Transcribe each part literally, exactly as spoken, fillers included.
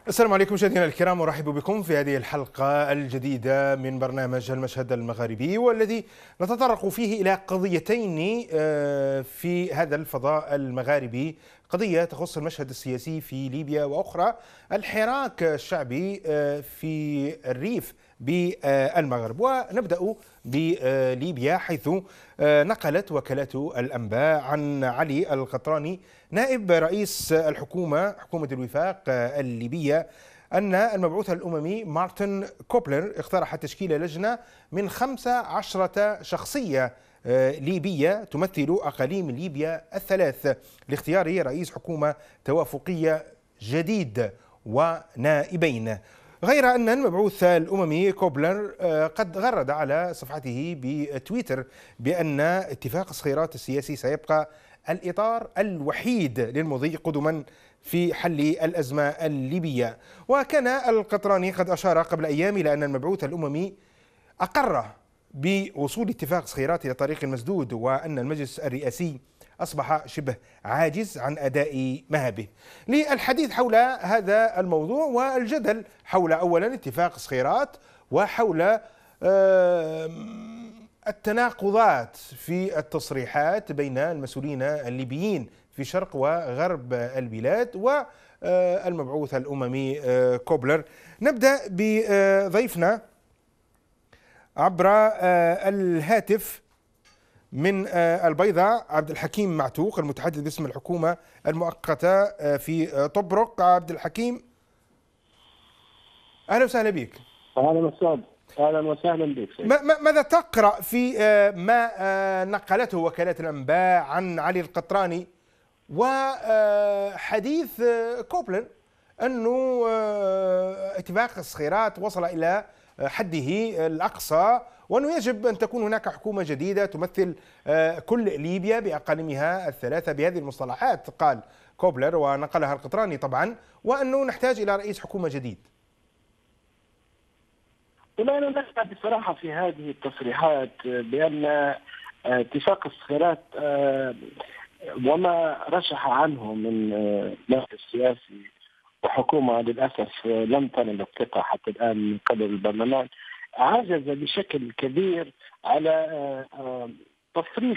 السلام عليكم مشاهدينا الكرام، ارحب بكم في هذه الحلقة الجديدة من برنامج المشهد المغاربي، والذي نتطرق فيه إلى قضيتين في هذا الفضاء المغاربي. قضية تخص المشهد السياسي في ليبيا، وأخرى الحراك الشعبي في الريف بالمغرب. ونبدأ بليبيا، حيث نقلت وكالة الأنباء عن علي القطراني نائب رئيس الحكومة حكومة الوفاق الليبية أن المبعوث الأممي مارتن كوبلر اقترح تشكيل لجنة من خمس عشرة شخصية ليبية تمثل أقاليم ليبيا الثلاث لاختيار رئيس حكومة توافقية جديد ونائبين. غير أن المبعوث الأممي كوبلر قد غرد على صفحته بتويتر بأن اتفاق الصخيرات السياسي سيبقى الإطار الوحيد للمضي قدما في حل الأزمة الليبية. وكان القطراني قد أشار قبل أيام إلى أن المبعوث الأممي أقر بوصول اتفاق صخيرات إلى طريق مسدود، وأن المجلس الرئاسي أصبح شبه عاجز عن أداء مهامه. للحديث حول هذا الموضوع والجدل حول أولا اتفاق صخيرات، وحول التناقضات في التصريحات بين المسؤولين الليبيين في شرق وغرب البلاد والمبعوث الأممي كوبلر. نبدأ بضيفنا عبر الهاتف من البيضاء عبد الحكيم معتوق، المتحدث باسم الحكومة المؤقتة في طبرق. عبد الحكيم، أهلا وسهلا بك. أهلا وسهلا اهلا وسهلا بك. ماذا تقرأ في ما نقلته وكالة الأنباء عن علي القطراني وحديث كوبلر أنه اتفاق الصخيرات وصل إلى حده الأقصى، وأنه يجب أن تكون هناك حكومة جديدة تمثل كل ليبيا بأقاليمها الثلاثة بهذه المصطلحات، قال كوبلر ونقلها القطراني طبعا، وأنه نحتاج إلى رئيس حكومة جديد؟ لا أنا نسمع بصراحة في هذه التصريحات بأن اتفاق الصخيرات وما رشح عنه من مجلس السياسي وحكومة للأسف لم تنل الثقة حتى الآن من قبل البرلمان، عجز بشكل كبير على تصريف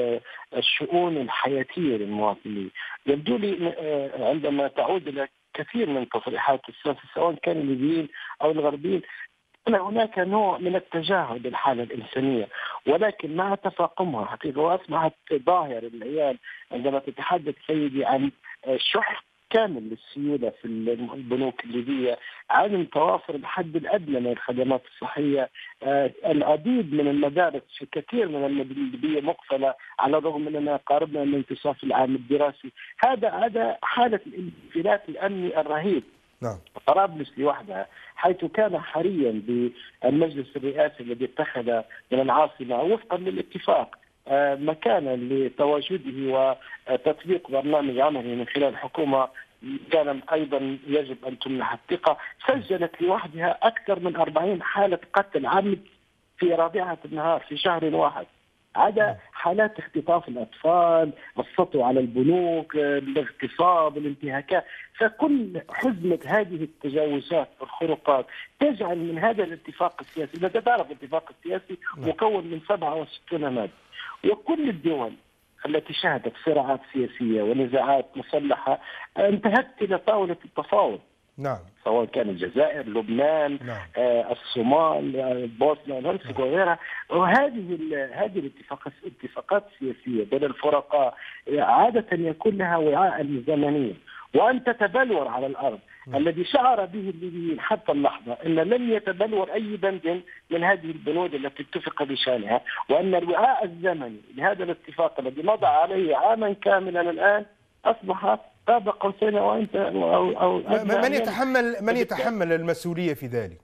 الشؤون الحياتية للمواطنين. يبدو لي عندما تعود إلى كثير من تصريحات السياسة سواء كان الليبيين أو الغربيين أن هناك نوع من التجاهل للحالة الإنسانية، ولكن مع تفاقمها حقيقة وأصبحت ظاهرة العيان عندما تتحدث سيدي عن شح كامل للسيولة في البنوك الليبية، عدم توافر الحد الأدنى من الخدمات الصحية، آه، العديد من المدارس في كثير من المدن الليبية مقفلة على الرغم من أننا قاربنا من انتصاف العام الدراسي. هذا هذا حالة الانفلات الأمني الرهيب. نعم. طرابلس لوحدها حيث كان حريا بالمجلس الرئاسي الذي اتخذ من العاصمة وفقا للاتفاق مكانا لتواجده وتطبيق برنامج عمله من خلال الحكومة، كان أيضا يجب أن تمنح الثقة. سجلت لوحدها أكثر من أربعين حالة قتل عمد في رابعة النهار في شهر واحد، عدا حالات اختطاف الأطفال، السطو على البنوك، الاغتصاب، الانتهاكات. فكل حزمة هذه التجاوزات والخروقات تجعل من هذا الاتفاق السياسي، إذا تعرف الاتفاق السياسي مكون من سبعة وستين مادة، وكل الدول التي شهدت صراعات سياسية ونزاعات مسلحة انتهت إلى طاولة التفاوض. نعم. سواء كان الجزائر، لبنان، نعم. آه، الصومال، آه، بوسنيا والهرسك وغيرها. وهذه هذه الاتفاقات الاتفاقات السياسية بين الفرقاء عادة يكون لها وعاء زمنيا، وأن تتبلور على الأرض. م. الذي شعر به الليبيين حتى اللحظة أن لن يتبلور أي بند من هذه البنود التي اتفق بشأنها، وأن الوعاء الزمني لهذا الاتفاق الذي مضى عليه عاما كاملا الآن أصبح قاب قوسين أو أنت أو أو من يتحمل من يتحمل المسؤولية في ذلك؟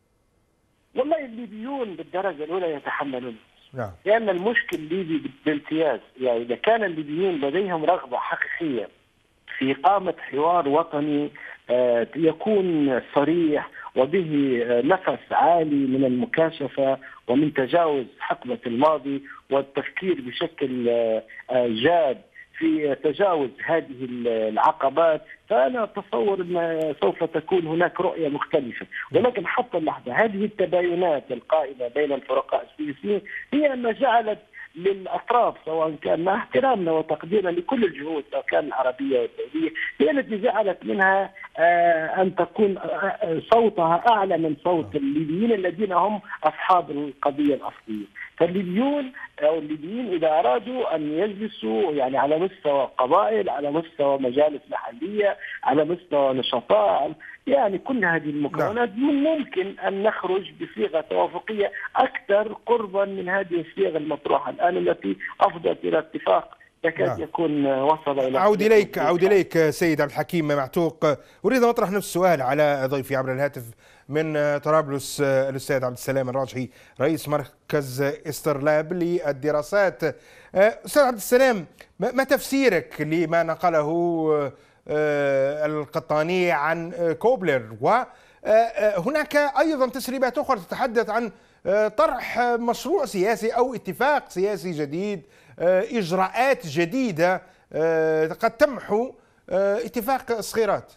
والله الليبيون بالدرجة الأولى يتحملون. نعم. لأن المشكل الليبي بامتياز، يعني إذا كان الليبيين لديهم رغبة حقيقية في إقامة حوار وطني يكون صريح وبه نفس عالي من المكاشفة ومن تجاوز حقبة الماضي والتفكير بشكل جاد في تجاوز هذه العقبات، فأنا أتصور أن سوف تكون هناك رؤية مختلفة. ولكن حتى اللحظة هذه التباينات القائمة بين الفرقاء السياسيين هي ما جعلت للأطراف، سواء كان مع احترامنا وتقديرنا لكل الجهود سواء كان العربية والدولية، هي التي جعلت منها أن تكون صوتها أعلى من صوت الليبيين الذين هم أصحاب القضية الأصلية. فالليبيون أو الليبيين إذا أرادوا أن يجلسوا يعني على مستوى قبائل، على مستوى مجالس محلية، على مستوى نشطاء، يعني كل هذه المكونات من ممكن أن نخرج بصيغة توافقية أكثر قربا من هذه الصيغ المطروحة الآن التي أفضت إلى اتفاق يكاد نعم. يكون وصل إلى عود إليك عود إليك سيد عبد الحكيم معتوق. أريد أن أطرح نفس السؤال على ضيفي عبر الهاتف من طرابلس الأستاذ عبد السلام الراجحي رئيس مركز استرلاب للدراسات. أستاذ عبد السلام، ما تفسيرك لما نقله القطاني عن كوبلر؟ وهناك أيضا تسريبات أخرى تتحدث عن طرح مشروع سياسي أو اتفاق سياسي جديد، إجراءات جديدة قد تمحو اتفاق الصخيرات.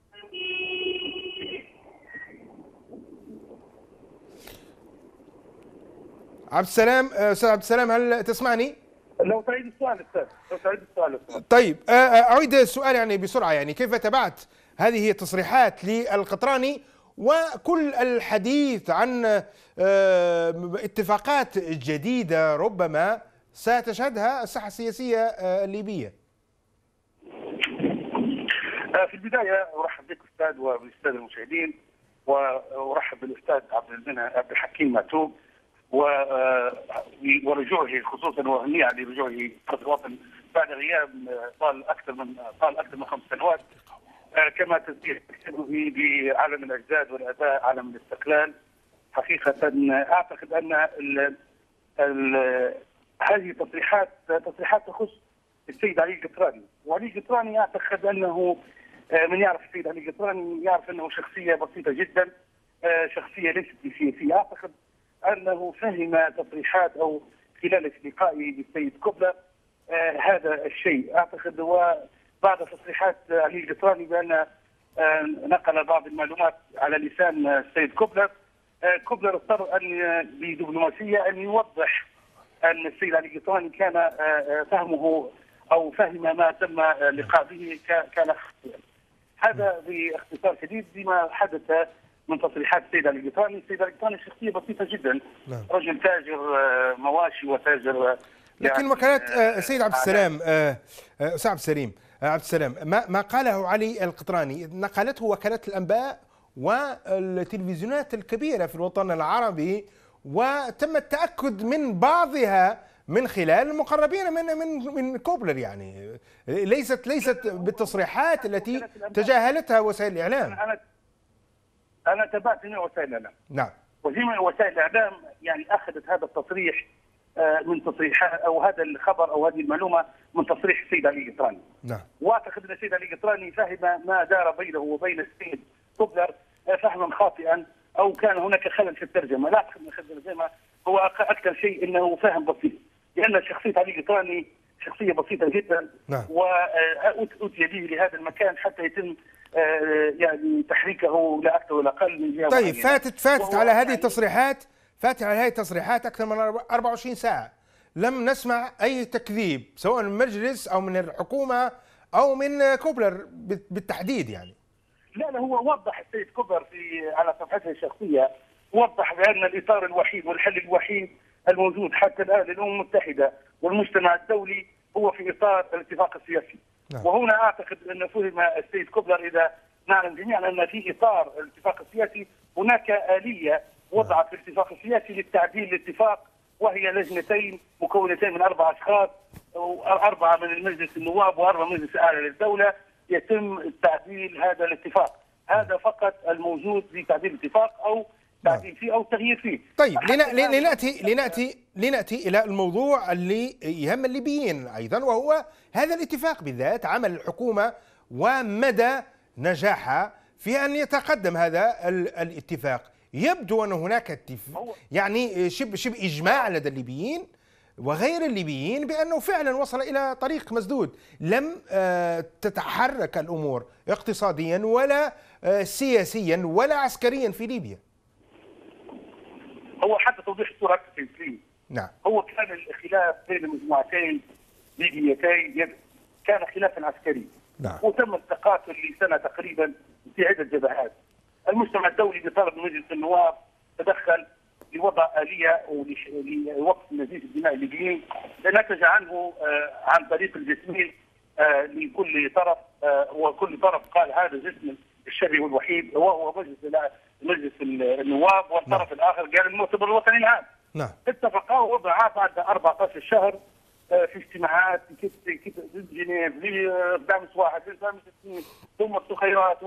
عبد السلام، أستاذ عبد السلام هل تسمعني؟ لو تعيد السؤال أستاذ، لو تعيد السؤال أستاذ. طيب أعيد السؤال يعني بسرعة، يعني كيف تابعت هذه التصريحات للقطراني وكل الحديث عن اتفاقات جديدة ربما ستشهدها الساحة السياسية الليبية؟ في البداية أرحب بك أستاذ وبالسادة المشاهدين، وأرحب بالأستاذ عبد عبد الحكيم معتوق ورجوعه خصوصا وهنيئا لرجوعه أرض الوطن بعد غياب طال أكثر من طال أكثر من خمس سنوات، كما تذكر بعالم الأجداد والآباء عالم الاستقلال. حقيقة أعتقد أن ال ال هذه تصريحات تصريحات تخص السيد علي القطراني، وعلي القطراني أعتقد أنه من يعرف السيد علي القطراني يعرف أنه شخصية بسيطة جدا، شخصية ليست بسياسية. أعتقد أنه فهم تصريحات أو خلال لقائي بالسيد كوبلر هذا الشيء. أعتقد وبعد تصريحات علي القطراني بأن نقل بعض المعلومات على لسان السيد كوبلر، كوبلر اضطر أن بدبلوماسية أن يوضح أن السيد علي القطراني كان فهمه أو فهم ما تم اللقاء به كان خاطئا. هذا باختصار شديد بما حدث من تصريحات السيد علي القطراني. السيد علي القطراني شخصية بسيطة جدا، نعم. رجل تاجر مواشي وتاجر، لكن يعني وكالات السيد عبد السلام أستاذ عبد السليم عبد السلام ما ما قاله علي القطراني نقلته وكالات الأنباء والتلفزيونات الكبيرة في الوطن العربي، وتم التأكد من بعضها من خلال المقربين من من من كوبلر، يعني ليست ليست بالتصريحات التي تجاهلتها وسائل الإعلام. أنا أنا تابعت جميع وسائل الإعلام، نعم، وجميع وسائل الإعلام يعني أخذت هذا التصريح من تصريح أو هذا الخبر أو هذه المعلومة من تصريح السيد علي القطراني. نعم. وأعتقد أن السيد علي القطراني فهم ما دار بينه وبين السيد كوبلر فهما خاطئا، أو كان هناك خلل في الترجمة. لا أعتقد أن الترجمة هو أكثر شيء أنه فهم بسيط، لأن شخصية علي القطراني شخصية بسيطة جدا. نعم. وأتي به لهذا المكان حتى يتم يعني تحريكه لا أكثر ولا أقل من جهة. طيب فاتت فاتت على هذه التصريحات فاتت على هذه التصريحات أكثر من أربعة وعشرين ساعة، لم نسمع أي تكذيب سواء من المجلس أو من الحكومة أو من كوبلر بالتحديد. يعني لا لا هو وضح السيد كوبلر في على صفحته الشخصية، وضح بأن الإطار الوحيد والحل الوحيد الموجود حتى الآن للأمم المتحدة والمجتمع الدولي هو في إطار الاتفاق السياسي. نعم. وهنا أعتقد أن فهم السيد كوبلر، إذا نعلم جميعا أن في إطار الاتفاق السياسي هناك آلية وضعت في الاتفاق السياسي للتعديل الاتفاق، وهي لجنتين مكونتين من أربع أشخاص، أربعة من المجلس النواب وأربعة من المجلس الأعلى للدولة، يتم تعديل هذا الاتفاق. هذا فقط الموجود في تعديل الاتفاق أو تعديل فيه أو تغيير فيه. طيب لنأتي لنأتي لنأتي إلى الموضوع اللي يهم الليبيين أيضا، وهو هذا الاتفاق بالذات، عمل الحكومة ومدى نجاحها في أن يتقدم هذا الاتفاق. يبدو أن هناك اتفاق يعني شبه شبه إجماع لدى الليبيين وغير الليبيين بأنه فعلا وصل إلى طريق مسدود، لم تتحرك الأمور اقتصاديا ولا سياسيا ولا عسكريا في ليبيا. هو حتى توضيح الصورة أكثر. نعم. هو كان الخلاف بين مجموعتين ليبيتين كان خلافا عسكري. نعم. وتم التقاتل لسنة تقريبا في عدة جبهات. المجتمع الدولي بطلب من مجلس النواب تدخل لوضع آلية ولوقف نزيف الدماء الليبيين نتج عنه عن طريق الجسمين لكل طرف، وكل طرف قال هذا جسم الشرعي والوحيد وهو مجلس مجلس النواب، والطرف نعم. الآخر قال المؤتمر الوطني العام. نعم. اتفقا ووضعا بعد أربعة عشر شهر في اجتماعات في جنيف لدعم واحد ثم الصخيرات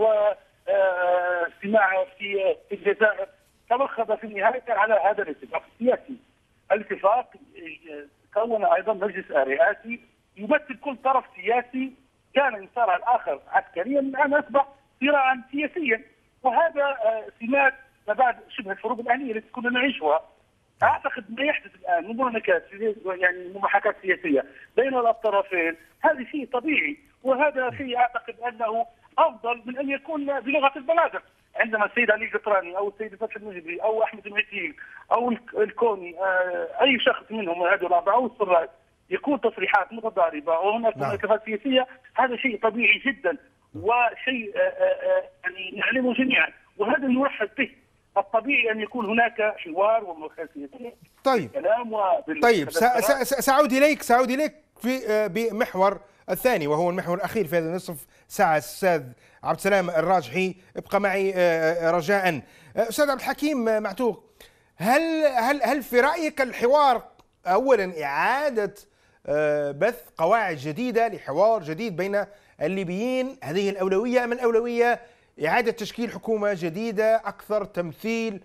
واجتماع في في الجزائر، تمخض في النهايه على هذا الاتفاق السياسي. الاتفاق كون ايضا مجلس رئاسي يمثل كل طرف سياسي كان يصارع الاخر عسكريا، الان اصبح صراعا سياسيا، وهذا سمات ما بعد شبه الحروب الاهليه التي كنا نعيشها. اعتقد ما يحدث الان من مناكات يعني محاكاه سياسيه بين الطرفين هذا شيء طبيعي، وهذا شيء اعتقد انه افضل من ان يكون بلغه البلاغه. عندما السيد علي القطراني او السيد فتحي المجبري او احمد المعتيل او الكوني اي شخص منهم هذول الاربعه او السراج يكون تصريحات متضاربه وهناك مناكفات سياسيه، هذا شيء طبيعي جدا وشيء يعني نعلمه جميعا، وهذا نرحب به. الطبيعي ان يكون هناك حوار ومناقشه سياسيه. طيب. كلام طيب سأعود اليك سأعود اليك في بمحور الثاني وهو المحور الاخير في هذا النصف ساعه. استاذ عبد السلام الراجحي ابقى معي رجاء. استاذ عبد الحكيم معتوق، هل هل هل في رايك الحوار اولا اعاده بث قواعد جديده لحوار جديد بين الليبيين هذه الاولويه ام الاولويه اعاده تشكيل حكومه جديده اكثر تمثيل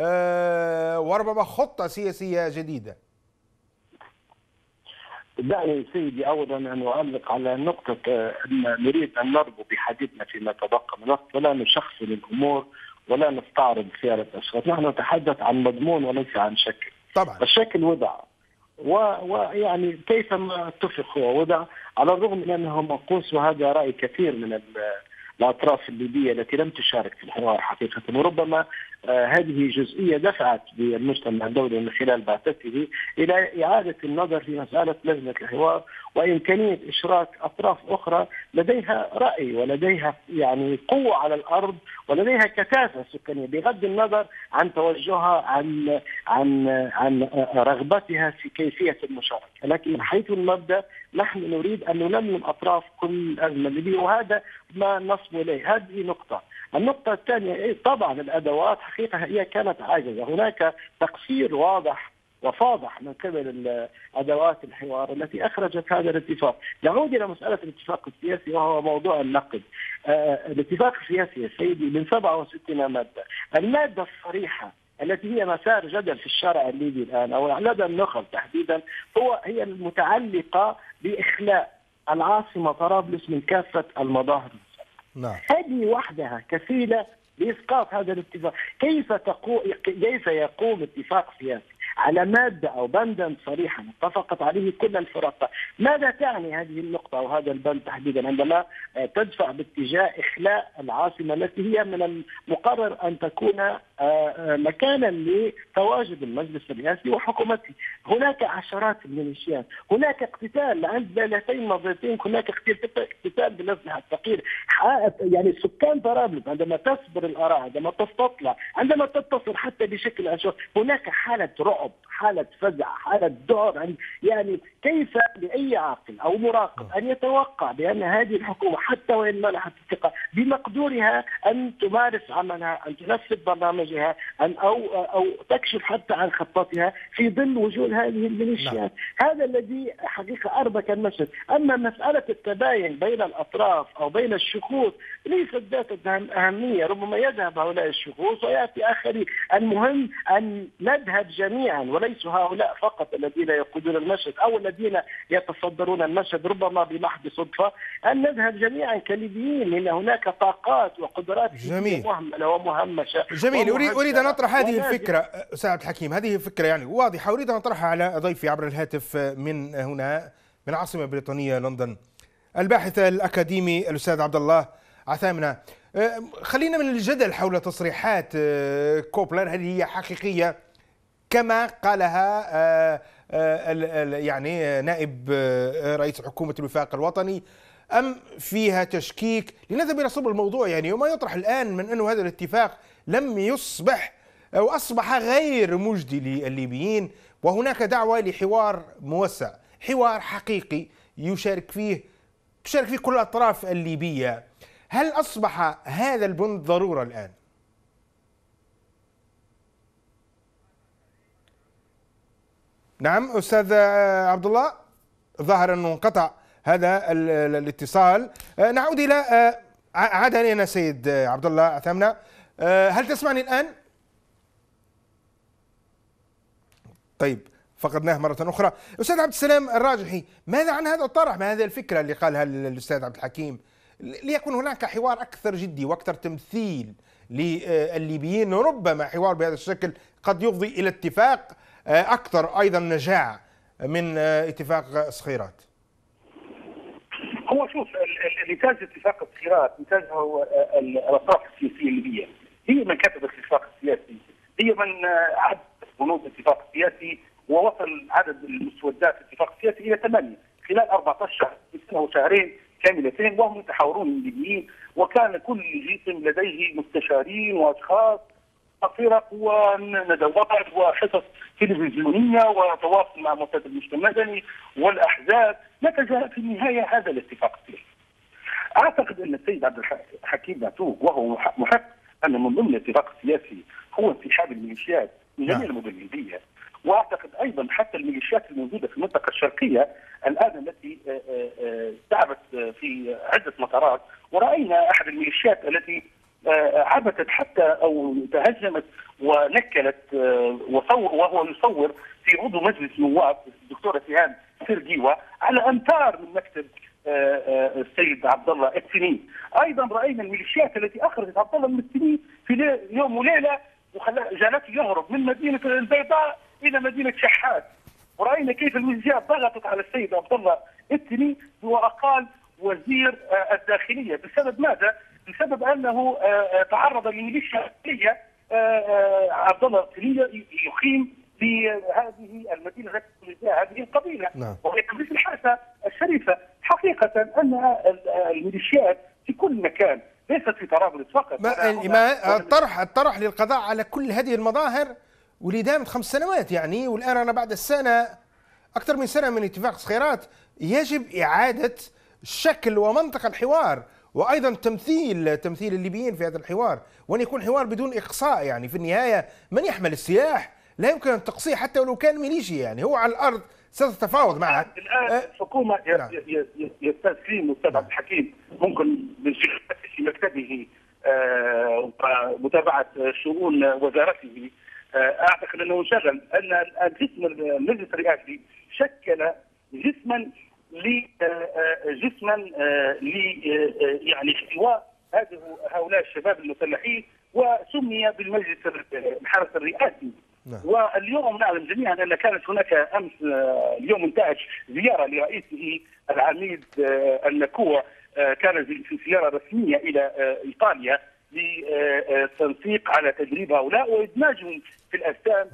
وربما خطه سياسيه جديده؟ دعني سيدي اولا ان اعلق على نقطه ان نريد ان نربو بحديثنا فيما تبقى من وقت ولا نشخصن الامور ولا نستعرض خيار الاشخاص، نحن نتحدث عن مضمون وليس عن شكل. طبعا الشكل وضع ويعني كيفما اتفق هو وضع، على الرغم من انه منقوص، وهذا راي كثير من الاطراف الليبيه التي لم تشارك في الحوار حقيقه، وربما آه هذه جزئيه دفعت بالمجتمع الدولي من خلال بعثته الى اعاده النظر في مساله لجنه الحوار وامكانيه اشراك اطراف اخرى لديها راي ولديها يعني قوه على الارض ولديها كثافه سكانيه بغض النظر عن توجهها عن عن عن رغبتها في كيفيه المشاركه، لكن من حيث المبدا نحن نريد ان نلملم اطراف كل الازمه الليبيه، وهذا ما نصب اليه. هذه نقطه. النقطة الثانية طبعا الأدوات حقيقة هي كانت عاجزة، هناك تقصير واضح وفاضح من قبل أدوات الحوار التي أخرجت هذا الاتفاق. نعود إلى مسألة الاتفاق السياسي وهو موضوع النقد. آه الاتفاق السياسي يا سيدي من سبعة وستين مادة، المادة الصريحة التي هي مسار جدل في الشارع الليبي الآن أو لدى النخب تحديدا هو هي المتعلقة بإخلاء العاصمة طرابلس من كافة المظاهر. نعم. هذه وحدها كفيلة بإسقاط هذا الاتفاق. كيف تقو... كيف يقوم اتفاق سياسي على مادة أو بندا صريحا اتفقت عليه كل الفرق؟ ماذا تعني هذه النقطة أو هذا البند تحديدا عندما تدفع باتجاه إخلاء العاصمة التي هي من المقرر أن تكون مكانا لتواجد المجلس الرئاسي وحكومته؟ هناك عشرات الميليشيات، هناك اقتتال عند دولتين نظيرتين، هناك اقتتال بالأسلحة الثقيلة. يعني سكان طرابلس عندما تصبر الآراء، عندما تستطلع، عندما تتصل حتى بشكل أشهر، هناك حالة رعب، حالة فزع، حالة ذعر. يعني كيف لأي عاقل أو مراقب أن يتوقع بأن هذه الحكومة حتى وإن منحت الثقة بمقدورها أن تمارس عملها، أن تنفذ برنامجها، أن أو أو تكشف حتى عن خطتها في ظل وجود هذه الميليشيات؟ هذا الذي حقيقة أربك المشهد. أما مسألة التباين بين الأطراف أو بين الشخوص ليست ذات أهمية، ربما يذهب هؤلاء الشخوص ويأتي آخرين. المهم أن نذهب جميعا وليس هؤلاء فقط الذين يقودون المشهد أو الذين يتصدرون المشهد ربما بمحض صدفة، أن نذهب جميعا كليبيين، لأن هناك طاقات وقدرات مهملة ومهمشة. جميل. أريد أريد أن أطرح هذه الفكرة أستاذ عبد الحكيم، هذه فكرة يعني واضحة، أريد أن أطرحها على ضيفي عبر الهاتف من هنا من العاصمة البريطانية لندن، الباحث الأكاديمي الأستاذ عبد الله عثامنة. خلينا من الجدل حول تصريحات كوبلر، هل هي حقيقية كما قالها يعني نائب رئيس حكومة الوفاق الوطني أم فيها تشكيك؟ لنذهب إلى صلب الموضوع يعني. وما يطرح الآن من أنه هذا الاتفاق لم يصبح أو أصبح غير مجدي للليبيين، وهناك دعوة لحوار موسع، حوار حقيقي يشارك فيه تشارك فيه كل الأطراف الليبية. هل أصبح هذا البند ضرورة الآن؟ نعم أستاذ عبد الله، ظهر أنه انقطع هذا الاتصال. نعود إلى عاد إلينا سيد عبد الله عثامنة، هل تسمعني الآن؟ طيب فقدناه مرة أخرى. أستاذ عبد السلام الراجحي، ماذا عن هذا الطرح، ما هذه الفكرة اللي قالها الأستاذ عبد الحكيم ليكون هناك حوار أكثر جدي وأكثر تمثيل للليبيين، ربما حوار بهذا الشكل قد يفضي إلى اتفاق أكثر أيضا نجاعة من اتفاق صخيرات؟ هو شوف، نتاج اتفاق الصخيرات نتاجه الأطراف السياسية الليبية، هي من كتب الاتفاق السياسي، هي من عد بنود الاتفاق السياسي ووصل عدد المسودات الاتفاق السياسي إلى ثمانية خلال أربعة عشر شهر، سنة وشهرين كاملتين، وهم يتحاورون الليبيين، وكان كل جسم لديه مستشارين وأشخاص فرق وندوات وحصص تلفزيونيه وتواصل مع مؤسسات المجتمع المدني والاحزاب، نتج في النهايه هذا الاتفاق السياسي. اعتقد ان السيد عبد الحكيم معتوق وهو محق ان من ضمن الاتفاق السياسي هو انسحاب الميليشيات من جميع المدن الليبيه، واعتقد ايضا حتى الميليشيات الموجوده في المنطقه الشرقيه الان التي تعبت في عده مطارات، وراينا احد الميليشيات التي عبثت حتى او تهجمت ونكلت وصور وهو يصور في عضو مجلس نواب الدكتوره سهام سرجيوه على امتار من مكتب السيد عبد الله التنين. ايضا راينا الميليشيات التي اخرجت عبد الله من التنين في يوم وليله وجعلته يهرب من مدينه البيضاء الى مدينه شحات، وراينا كيف الميليشيات ضغطت على السيد عبد الله التنين واقال وزير الداخليه. بسبب ماذا؟ بسبب انه تعرض لميليشيا عبد الله التنين يقيم في هذه المدينه التي فيها هذه القبيله، نعم. وهي قبيله الحاسه الشريفه. حقيقه ان الميليشيات في كل مكان، ليست في طرابلس فقط. ما, ما الطرح الطرح للقضاء على كل هذه المظاهر واللي دامت خمس سنوات يعني، والان انا بعد السنه اكثر من سنه من اتفاق صخيرات يجب اعاده شكل ومنطق الحوار، وايضا تمثيل تمثيل الليبيين في هذا الحوار، وان يكون حوار بدون اقصاء. يعني في النهايه من يحمل السلاح لا يمكن ان تقصيه حتى ولو كان ميليشي، يعني هو على الارض ستتفاوض معه. الان الحكومه أه يا استاذ كريم واستاذ عبد الحكيم ممكن من في مكتبه ومتابعه شؤون وزارته، اعتقد انه انشغل ان الجسم المجلس الرئاسي شكل جسما ل جسما ل يعني حوار هذه هؤلاء الشباب المسلحين، وسمي بالمجلس الحرس الرئاسي. نعم. واليوم نعلم جميعا ان كانت هناك امس اليوم انتهت زياره لرئيسه العميد النكوع، كانت في زياره رسميه الى ايطاليا للتنسيق على تدريب هؤلاء وادماجهم في الاجسام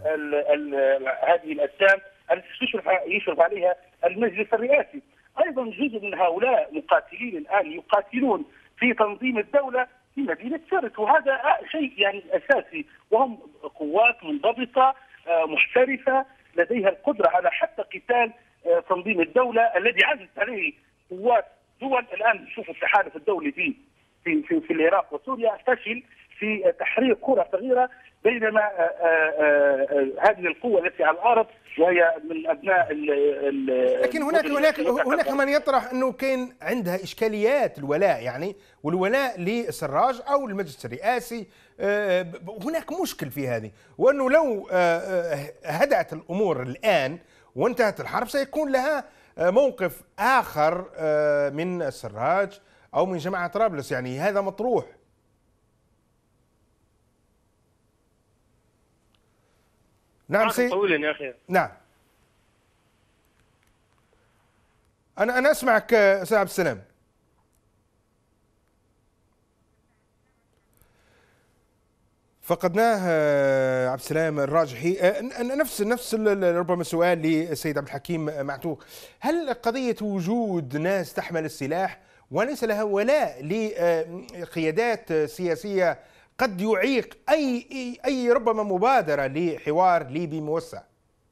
هذه الاجسام التي يشرف عليها المجلس الرئاسي. ايضا جزء من هؤلاء مقاتلين الان يقاتلون في تنظيم الدوله في مدينه سرت، وهذا شيء يعني اساسي، وهم قوات منضبطه محترفه لديها القدره على حتى قتال تنظيم الدوله الذي عززت عليه قوات دول. الان نشوف التحالف الدولي في في في, في العراق وسوريا فشل في تحرير قرى صغيره، بينما هذه القوة التي على الأرض وهي من أبناء ال لكن هناك هناك هناك من يطرح أنه كان عندها إشكاليات الولاء يعني، والولاء للسراج أو المجلس الرئاسي. هناك مشكل في هذه، وأنه لو هدأت الأمور الآن وانتهت الحرب سيكون لها موقف آخر من السراج أو من جماعة طرابلس، يعني هذا مطروح. نعم سيد طويلا يا اخي. نعم انا انا اسمعك استاذ عبد السلام. فقدناه عبد السلام الراجحي. نفس نفس ربما سؤال للسيد عبد الحكيم معتوق، هل قضية وجود ناس تحمل السلاح وليس لها ولاء لقيادات سياسية قد يعيق أي أي ربما مبادرة لحوار ليبي موسع؟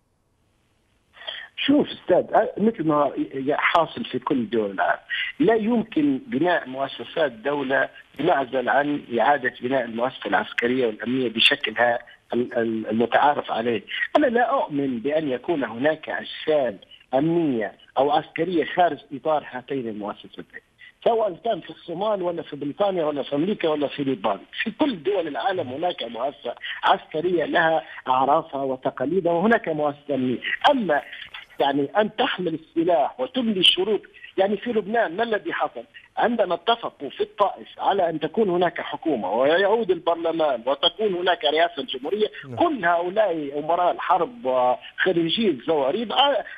شوف استاذ، مثل ما حاصل في كل دول العالم، لا يمكن بناء مؤسسات دولة بمعزل عن إعادة بناء المؤسسة العسكرية والأمنية بشكلها المتعارف عليه. أنا لا أؤمن بأن يكون هناك أجساد أمنية أو عسكرية خارج إطار هاتين المؤسستين، سواء كان في الصومال ولا في بريطانيا ولا في أمريكا ولا في اليابان. في كل دول العالم هناك مؤسسة عسكرية لها أعرافها وتقاليدها، وهناك مؤسسة أمنية. أما يعني أن تحمل السلاح وتملي الشروط، يعني في لبنان ما الذي حصل؟ عندما اتفقوا في الطائف على أن تكون هناك حكومة ويعود البرلمان وتكون هناك رئاسة جمهورية، كل هؤلاء أمراء الحرب وخريجي الزواريب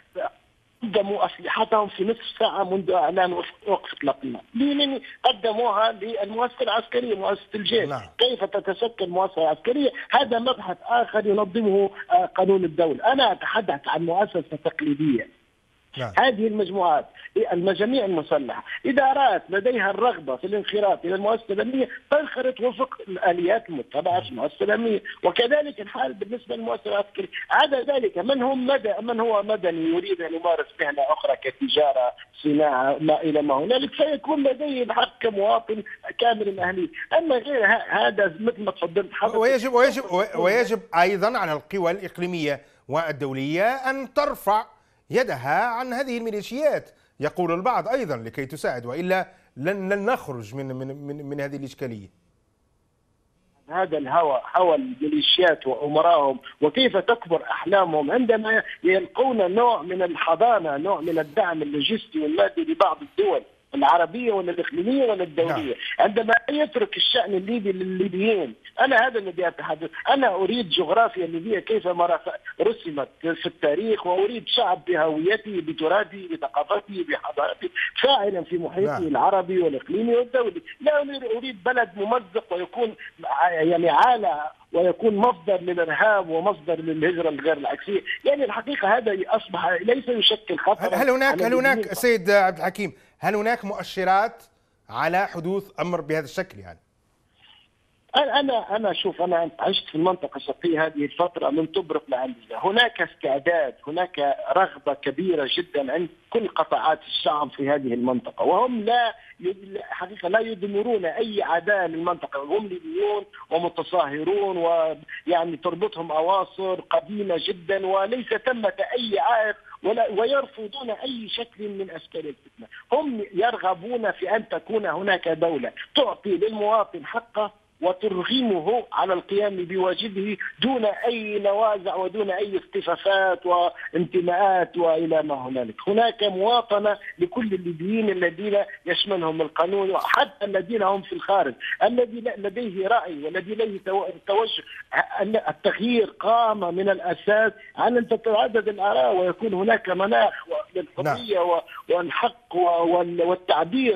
قدموا أسلحتهم في نصف ساعة منذ إعلان وقف إطلاق النار. لمن قدموها؟ للمؤسسة العسكرية، مؤسسة الجيش. نعم. كيف تتشكل مؤسسة عسكرية؟ هذا مبحث آخر ينظمه قانون الدولة. أنا أتحدث عن مؤسسة تقليدية. نعم. هذه المجموعات المجاميع المسلحة إذا أرادت لديها الرغبة في الانخراط إلى المؤسسة الأمنية تنخرط وفق الآليات المتبعة في المؤسسة الأمنية، وكذلك الحال بالنسبة للمؤسسة العسكرية. عدا ذلك من هم مدى من هو مدني يريد أن يمارس مهنة أخرى كتجارة، صناعة، ما إلى ما هنالك، فيكون لديه الحق كمواطن كامل الأهلية. أما غير هذا مثل ما تفضلت حضرتك، ويجب ويجب ويجب أيضا على القوى الإقليمية والدولية أن ترفع يدها عن هذه الميليشيات، يقول البعض أيضا، لكي تساعد، وإلا لن لن نخرج من من من, من هذه الإشكالية. هذا الهوى هوى الميليشيات وأمراهم، وكيف تكبر أحلامهم عندما يلقون نوع من الحضانة، نوع من الدعم اللوجستي والمادي لبعض الدول العربية ولا الإقليمية ولا الدولية. نعم. عندما يترك الشأن الليبي للليبيين. أنا هذا الذي أتحدث، أنا أريد جغرافيا الليبية كيف ما رسمت في التاريخ، وأريد شعب بهويته بتراثه بثقافته بحضارته فاعلا في محيطه. نعم. العربي والإقليمي والدولي. لا أريد بلد ممزق ويكون يعني عالة ويكون مصدر للإرهاب ومصدر للهجرة الغير العكسية. يعني الحقيقة هذا أصبح ليس يشكل خطر. هل هناك هل هناك سيد عبد الحكيم هل هناك مؤشرات على حدوث أمر بهذا الشكل؟ يعني أنا أنا شوف، أنا عشت في المنطقة الشرقية هذه الفترة من طبرق لعنزة. هناك استعداد، هناك رغبة كبيرة جدا عند كل قطاعات الشعب في هذه المنطقة، وهم لا حقيقة لا يدمرون أي عداء للمنطقة. هم ليبيون ومتصاهرون، ويعني تربطهم أواصر قديمة جدا، وليس ثمة أي عائق ولا ويرفضون أي شكل من أشكال الفتنة. هم يرغبون في أن تكون هناك دولة تعطي للمواطن حقه وترغمه على القيام بواجبه دون أي نوازع ودون أي اختفافات وانتماءات وإلى ما هنالك. هناك مواطنة لكل الليبيين الذين يشملهم القانون، وحتى الذين هم في الخارج، الذي لديه رأي والذي لديه توجه. التغيير قام من الأساس على أن تتعدد الآراء ويكون هناك مناخ للحرية والحق والتعبير.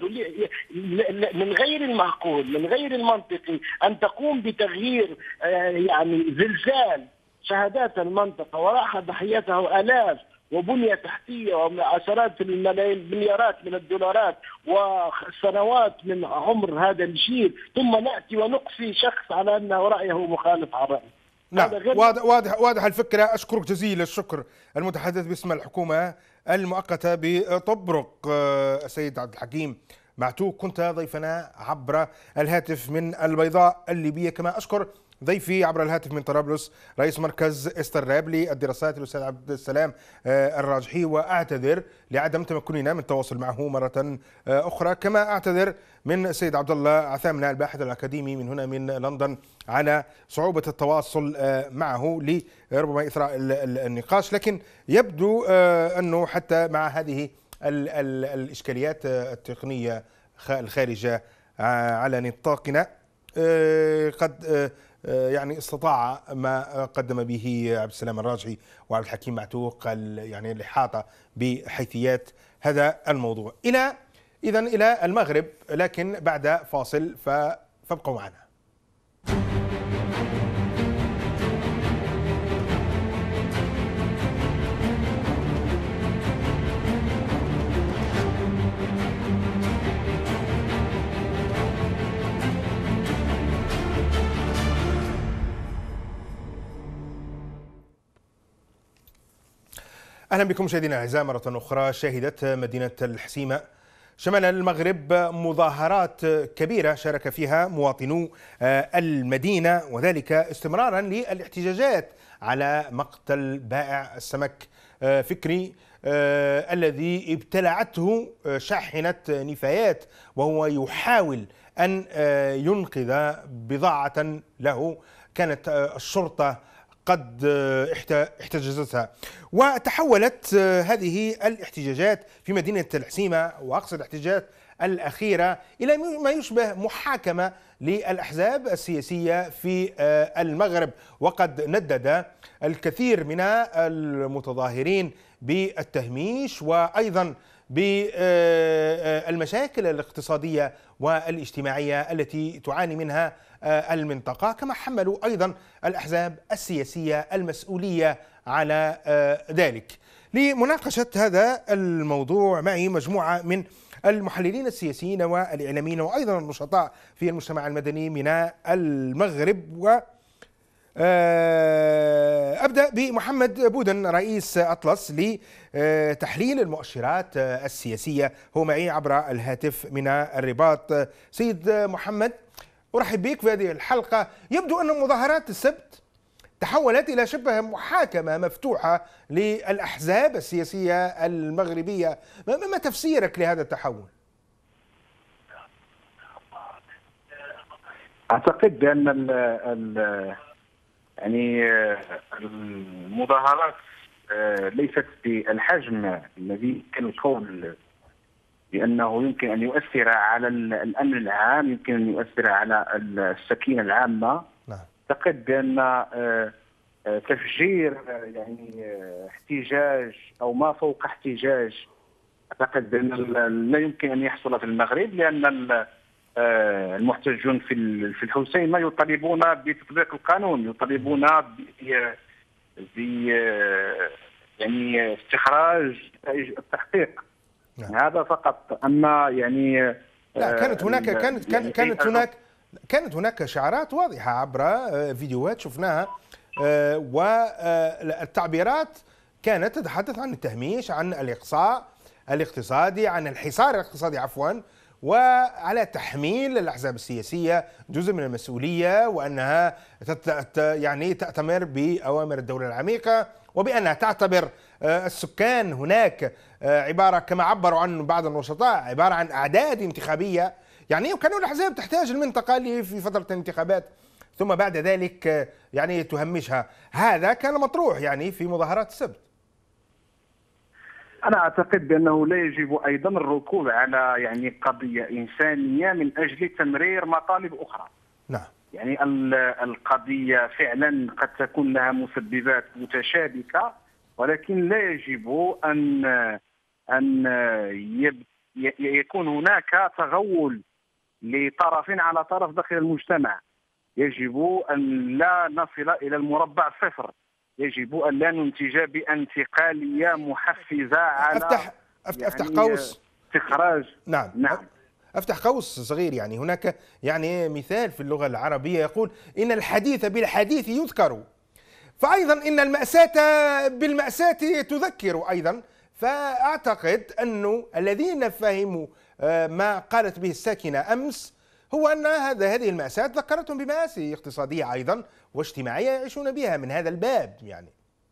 من غير المعقول، من غير المنطقي أن تقوم بتغيير يعني زلزال شهادات المنطقة وراح ضحيته آلاف وبنية تحتية وعشرات المليارات من الدولارات وسنوات من عمر هذا الجيل، ثم نأتي ونقصي شخص على أنه رأيه مخالف عن رأيه. نعم، واضح واضح واضح الفكرة. أشكرك جزيل الشكر المتحدث باسم الحكومة المؤقتة بطبرق السيد عبد الحكيم معتوق، كنت ضيفنا عبر الهاتف من البيضاء الليبية. كما أشكر ضيفي عبر الهاتف من طرابلس رئيس مركز استراب للدراسات الأستاذ عبد السلام الراجحي، وأعتذر لعدم تمكننا من التواصل معه مرة أخرى. كما أعتذر من السيد عبد الله عثامنة الباحث الأكاديمي من هنا من لندن على صعوبة التواصل معه لربما إثراء النقاش، لكن يبدو أنه حتى مع هذه ال ال الإشكاليات التقنية الخارجة على نطاقنا قد يعني استطاع ما قدم به عبد السلام الراجحي وعبد الحكيم معتوق يعني الإحاطة بحيثيات هذا الموضوع. إلى إذن إلى المغرب، لكن بعد فاصل، فابقوا معنا. أهلا بكم مشاهدينا الأعزاء مرة أخرى. شهدت مدينة الحسيمة شمال المغرب مظاهرات كبيرة شارك فيها مواطنو المدينة، وذلك استمرارا للاحتجاجات على مقتل بائع السمك فكري الذي ابتلعته شاحنة نفايات وهو يحاول أن ينقذ بضاعة له كانت الشرطة قد احتجزتها. وتحولت هذه الاحتجاجات في مدينة الحسيمة، وأقصد الاحتجاجات الأخيرة، إلى ما يشبه محاكمة للأحزاب السياسية في المغرب. وقد ندد الكثير من المتظاهرين بالتهميش وأيضا بالمشاكل الاقتصادية والاجتماعية التي تعاني منها المنطقة، كما حملوا أيضا الأحزاب السياسية المسؤولية على ذلك. لمناقشة هذا الموضوع معي مجموعة من المحللين السياسيين والإعلاميين وأيضا النشطاء في المجتمع المدني من المغرب، و أبدأ بمحمد بودن رئيس أطلس لتحليل المؤشرات السياسية، هو معي عبر الهاتف من الرباط. سيد محمد، أرحب بك في هذه الحلقة. يبدو أن مظاهرات السبت تحولت إلى شبه محاكمة مفتوحة للأحزاب السياسية المغربية، ما تفسيرك لهذا التحول؟ أعتقد بأن ال ال يعني المظاهرات ليست بالحجم الذي يمكن القول بأنه يمكن أن يؤثر على الأمن العام، يمكن أن يؤثر على السكينة العامة. نعم. أعتقد بأن تفجير يعني احتجاج أو ما فوق احتجاج، أعتقد بأن لا يمكن أن يحصل في المغرب، لأن المحتجون في في الحسيمة يطالبون بتطبيق القانون، يطالبون ب يعني استخراج نتائج التحقيق. نعم. هذا فقط. اما يعني لا، كانت هناك كانت يعني كانت هناك كانت هناك شعارات واضحة عبر فيديوهات شفناها، والتعبيرات كانت تتحدث عن التهميش، عن الإقصاء الاقتصادي، عن الحصار الاقتصادي عفوا، وعلى تحميل الأحزاب السياسية جزء من المسؤولية، وأنها يعني تأتمر بأوامر الدولة العميقة، وبأنها تعتبر السكان هناك عبارة كما عبروا عن بعض النشطاء عبارة عن أعداد انتخابية. يعني كانوا الأحزاب تحتاج المنطقة في فترة الانتخابات ثم بعد ذلك يعني تهمشها. هذا كان مطروح يعني في مظاهرات السبت. أنا أعتقد بأنه لا يجب أيضا الركوب على يعني قضية إنسانية من أجل تمرير مطالب أخرى. نعم. يعني القضية فعلا قد تكون لها مسببات متشابكة، ولكن لا يجب أن أن يكون هناك تغول لطرف على طرف داخل المجتمع. يجب أن لا نصل إلى المربع صفر، يجب أن لا ننتج بانتقالية محفزة على أفتح يعني أفتح قوس استخراج. نعم. نعم أفتح قوس صغير. يعني هناك يعني مثال في اللغة العربية يقول إن الحديث بالحديث يذكر، فأيضا إن المأساة بالمأساة تذكر أيضا. فأعتقد أنه الذين فهموا ما قالت به الساكنة أمس هو أن هذا هذه المأساة ذكرتهم بمآسي اقتصادية أيضا واجتماعية يعيشون بها من هذا الباب. يعني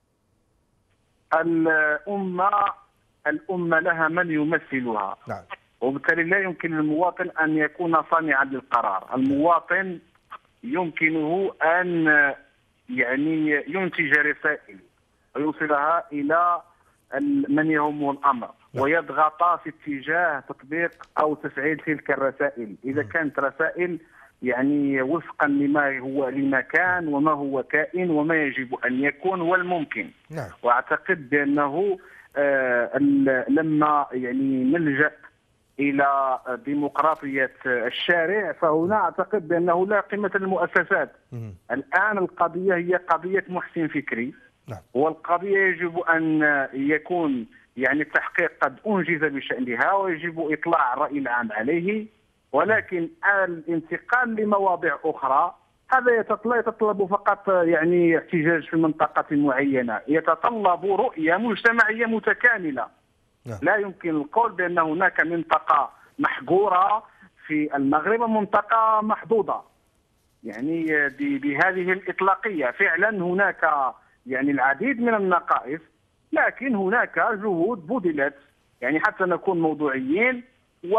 الأمة الأمة لها من يمثلها. نعم. وبالتالي لا يمكن للمواطن أن يكون صانعا للقرار. المواطن يمكنه أن يعني ينتج رسائل ويوصلها إلى من يهمه الأمر، ويضغط في اتجاه تطبيق أو تفعيل تلك الرسائل. إذا كانت رسائل يعني وفقا لما هو لما كان وما هو كائن وما يجب ان يكون والممكن. نعم. واعتقد بانه آه لما يعني نلجا الى ديمقراطيه الشارع فهنا اعتقد بانه لا قيمه للمؤسسات. الان القضيه هي قضيه محسن فكري. نعم. والقضيه يجب ان يكون يعني التحقيق قد انجز بشانها ويجب اطلاع الراي العام عليه، ولكن الانتقال لمواضع اخرى هذا لا يتطلب فقط يعني احتجاج في منطقه معينه، يتطلب رؤيه مجتمعيه متكامله. نعم. لا يمكن القول بان هناك منطقه محجوره في المغرب ومنطقه محظوظه يعني بهذه الاطلاقيه. فعلا هناك يعني العديد من النقائص، لكن هناك جهود بذلت يعني حتى نكون موضوعيين. و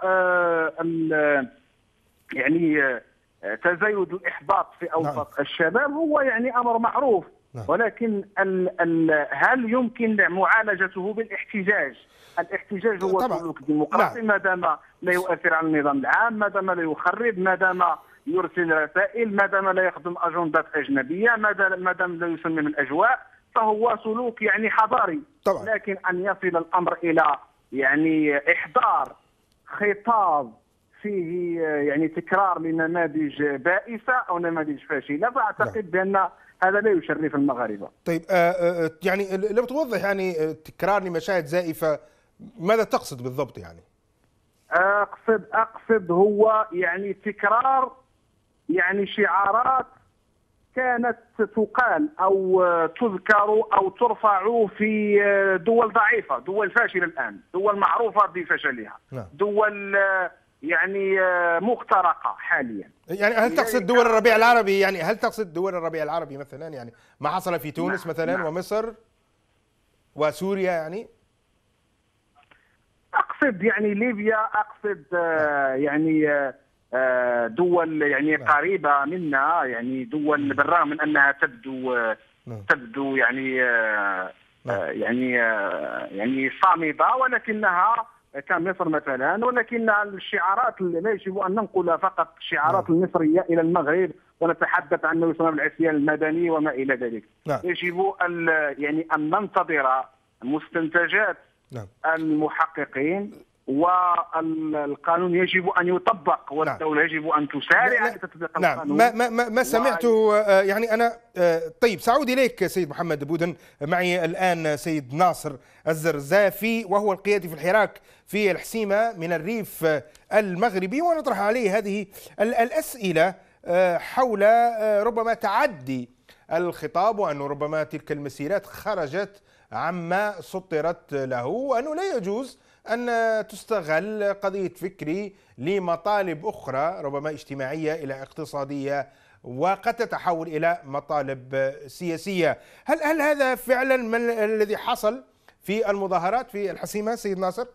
يعني تزايد الاحباط في اوسط الشباب هو يعني امر معروف، ولكن ال ال هل يمكن معالجته بالاحتجاج؟ الاحتجاج هو سلوك ديمقراطي ما دام لا يؤثر على النظام العام، ما دام لا يخرب، ما دام يرسل رسائل، ما دام لا يخدم اجندات اجنبيه، ما دام لا يسمم الاجواء، فهو سلوك يعني حضاري. طبعا. لكن ان يصل الامر الى يعني احضار خطاب فيه يعني تكرار لنماذج بائسه او نماذج فاشله، فاعتقد بان هذا لا يشرف المغاربه. طيب آه يعني لو توضح يعني تكرار لمشاهد زائفه ماذا تقصد بالضبط يعني؟ اقصد اقصد هو يعني تكرار يعني شعارات كانت تقال او تذكر او ترفع في دول ضعيفه، دول فاشله الان، دول معروفه بفشلها. نعم. دول يعني مخترقه حاليا. يعني هل تقصد دول الربيع العربي؟ يعني هل تقصد دول الربيع العربي مثلا يعني ما حصل في تونس؟ نعم. مثلا. نعم. ومصر وسوريا يعني؟ اقصد يعني ليبيا، اقصد يعني دول يعني قريبه منا، يعني دول بالرغم من انها تبدو تبدو يعني يعني يعني صامده، ولكنها كمصر مثلا، ولكن الشعارات لا يجب ان ننقل فقط الشعارات المصريه الى المغرب ونتحدث عنه يسمى بالعصيان المدني وما الى ذلك. يجب ان يعني ان ننتظر مستنتجات المحققين، والقانون يجب ان يطبق والدوله يجب ان تسارع لتطبيق نعم. القانون. ما ما ما, ما سمعته يعني انا. طيب سأعود اليك سيد محمد بودن. معي الان سيد ناصر الزرزافي وهو القيادي في الحراك في الحسيمه من الريف المغربي، ونطرح عليه هذه الاسئله حول ربما تعدي الخطاب، وانه ربما تلك المسيرات خرجت عما سطرت له، وانه لا يجوز أن تستغل قضية فكري لمطالب أخرى ربما اجتماعية إلى اقتصادية، وقد تتحول إلى مطالب سياسية. هل هل هذا فعلا من الذي حصل في المظاهرات في الحسيمة سيد ناصر؟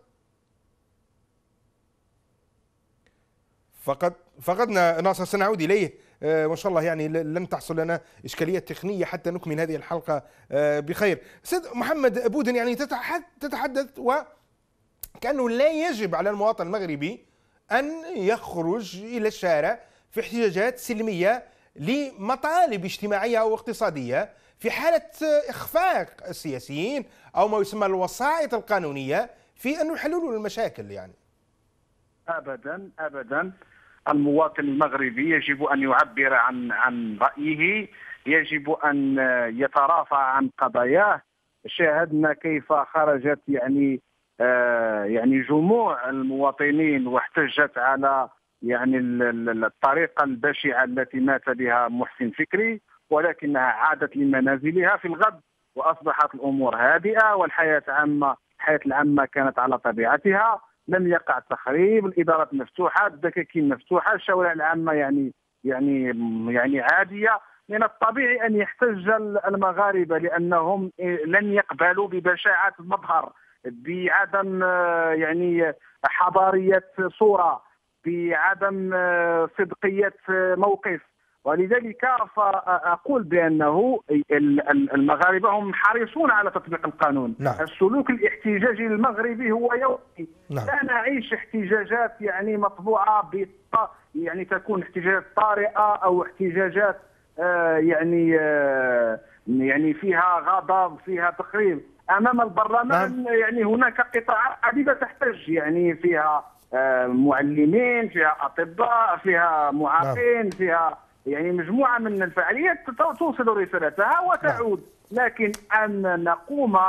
فقد فقدنا ناصر، سنعود إليه وإن شاء الله. يعني لن تحصل لنا إشكالية تقنية حتى نكمل هذه الحلقة بخير. سيد محمد بودن، يعني تتحدث و كأنه لا يجب على المواطن المغربي أن يخرج إلى الشارع في احتجاجات سلمية لمطالب اجتماعية أو اقتصادية في حالة إخفاق السياسيين أو ما يسمى الوسائط القانونية في أن يحللوا المشاكل. يعني أبدا أبدا المواطن المغربي يجب أن يعبر عن عن رأيه، يجب أن يترافع عن قضاياه. شاهدنا كيف خرجت يعني آه يعني جموع المواطنين واحتجت على يعني الطريقة البشعة التي مات بها محسن فكري، ولكنها عادت لمنازلها في الغد وأصبحت الأمور هادئة والحياة عامة الحياة العامة كانت على طبيعتها، لم يقع تخريب، الإدارات مفتوحة، الدكاكين مفتوحة، الشوارع العامة يعني يعني يعني عادية. من الطبيعي أن يحتج المغاربة لأنهم لن يقبلوا ببشاعة المظهر، بعدم يعني حضارية صورة، بعدم صدقية موقف، ولذلك فأقول بأنه المغاربة هم حريصون على تطبيق القانون. نعم. السلوك الاحتجاجي المغربي هو يومي. نعم. لا نعيش احتجاجات يعني مطبوعة يعني تكون احتجاجات طارئة أو احتجاجات آه يعني آه يعني فيها غضب فيها تخريب امام البرلمان. نعم. يعني هناك قطاعات عديده تحتج، يعني فيها آه معلمين، فيها اطباء، فيها معاقين. نعم. فيها يعني مجموعه من الفعاليات توصل رسالتها وتعود. نعم. لكن ان نقوم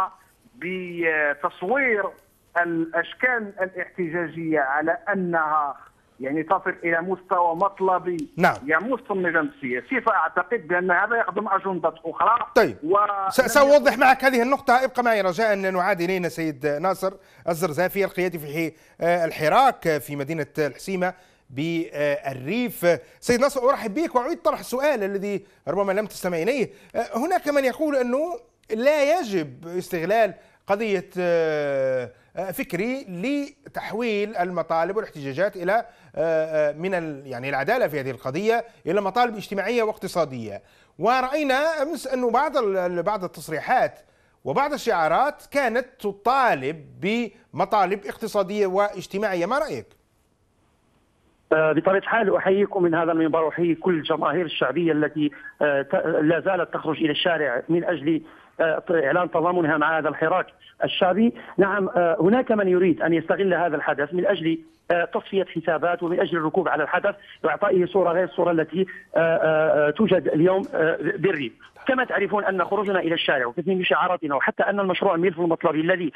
بتصوير الاشكال الاحتجاجيه على انها يعني تصل الى مستوى مطلبي. نعم. يمس النظام السياسي، فاعتقد بان هذا يخدم اجندات اخرى. طيب و... سأوضح معك هذه النقطة، ابقى معي رجاء. أن نعاد إلينا سيد ناصر الزرزافي القيادي في الحراك في مدينة الحسيمة بالريف. سيد ناصر، أرحب بك وأعيد طرح السؤال الذي ربما لم تستمع إليه. هناك من يقول أنه لا يجب استغلال قضية فكري لتحويل المطالب والاحتجاجات إلى من يعني العدالة في هذه القضية إلى مطالب اجتماعية واقتصادية. ورأينا أمس أنه بعض بعض التصريحات وبعض الشعارات كانت تطالب بمطالب اقتصادية واجتماعية. ما رأيك؟ بطبيعة الحال أحييكم من هذا المنبر، وأحيي كل الجماهير الشعبية التي لا زالت تخرج إلى الشارع من أجل إعلان تضامنها مع هذا الحراك الشعبي. نعم، هناك من يريد أن يستغل هذا الحدث من أجل تصفية حسابات ومن أجل الركوب على الحدث وإعطائه صورة غير الصورة التي توجد اليوم بالريف. كما تعرفون أن خروجنا إلى الشارع وكثير من شعاراتنا وحتى أن المشروع ملف المطلبي الذي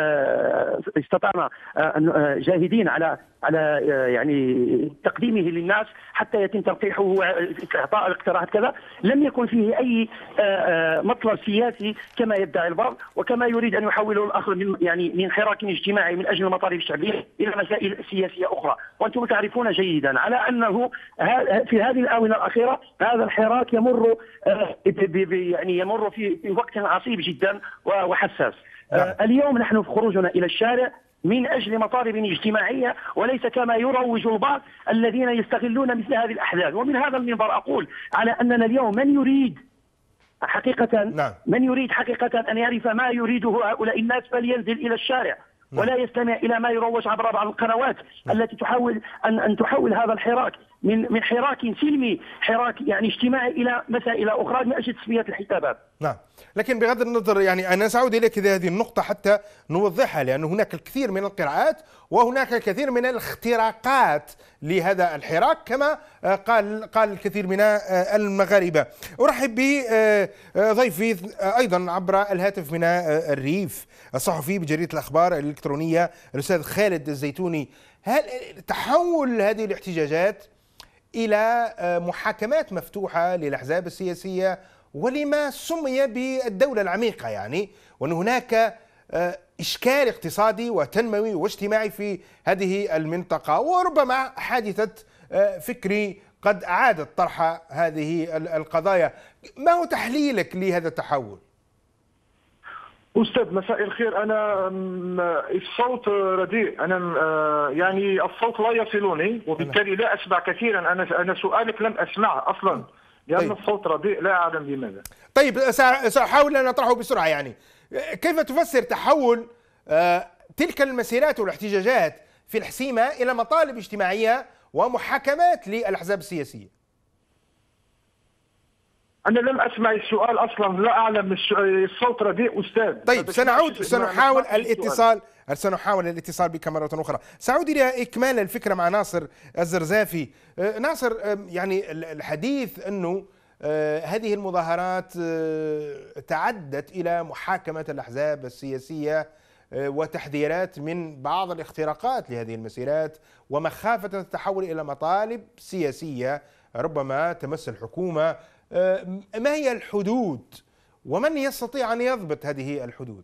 استطعنا جاهدين على على يعني تقديمه للناس حتى يتم تلقيحه وإعطاء الاقتراحات كذا، لم يكن فيه أي مطلب سياسي كما يدعي البعض وكما يريد أن يحوله الآخر من يعني من حراك اجتماعي من أجل المطالب الشعبية إلى مسائل سياسية أخرى. وأنتم تعرفون جيدا على أنه في هذه الآونة الأخيرة هذا الحراك يمر يعني يمر في في وقت عصيب جدا وحساس. آه اليوم نحن في خروجنا إلى الشارع من أجل مطالب اجتماعية وليس كما يروج البعض الذين يستغلون مثل هذه الأحداث. ومن هذا المنبر أقول على أننا اليوم من يريد حقيقة نعم. من يريد حقيقة أن يعرف ما يريده هؤلاء الناس فلينزل إلى الشارع نعم. ولا يستمع إلى ما يروج عبر بعض القنوات نعم. التي تحاول أن أن تحول هذا الحراك من من حراك سلمي حراك يعني اجتماعي إلى مسائل أخرى من أجل تصفية الحسابات. نعم، لكن بغض النظر يعني أنا سأعود إليك هذه النقطة حتى نوضحها، لأن هناك الكثير من القراءات وهناك الكثير من الاختراقات لهذا الحراك كما قال قال الكثير من المغاربة. أرحب بضيفي أيضا عبر الهاتف من الريف الصحفي بجريدة الأخبار الإلكترونية الأستاذ خالد الزيتوني. هل تحول هذه الاحتجاجات إلى محاكمات مفتوحة للأحزاب السياسية ولما سمي بالدولة العميقة، يعني وأن هناك إشكال اقتصادي وتنموي واجتماعي في هذه المنطقة، وربما حادثة فكري قد أعادت طرح هذه القضايا. ما هو تحليلك لهذا التحول؟ أستاذ مساء الخير. أنا الصوت رديء، أنا يعني الصوت لا يصلني وبالتالي لا أسمع كثيرا. أنا أنا سؤالك لم أسمعه أصلا لأن طيب. الصوت رديء لا أعلم لماذا. طيب سأحاول أن أطرحه بسرعة. يعني كيف تفسر تحول تلك المسيرات والاحتجاجات في الحسيمة إلى مطالب اجتماعية ومحاكمات للأحزاب السياسية؟ أنا لم أسمع السؤال أصلا، لا أعلم الصوت رديء أستاذ. طيب سنعود سنحاول الاتصال سنحاول الاتصال بك مرة أخرى. سأعود إلى إكمال الفكرة مع ناصر الزرزافي. ناصر، يعني الحديث أنه هذه المظاهرات تعدت إلى محاكمة الأحزاب السياسية وتحذيرات من بعض الاختراقات لهذه المسيرات ومخافة التحول إلى مطالب سياسية ربما تمس الحكومة. ما هي الحدود ومن يستطيع أن يضبط هذه الحدود؟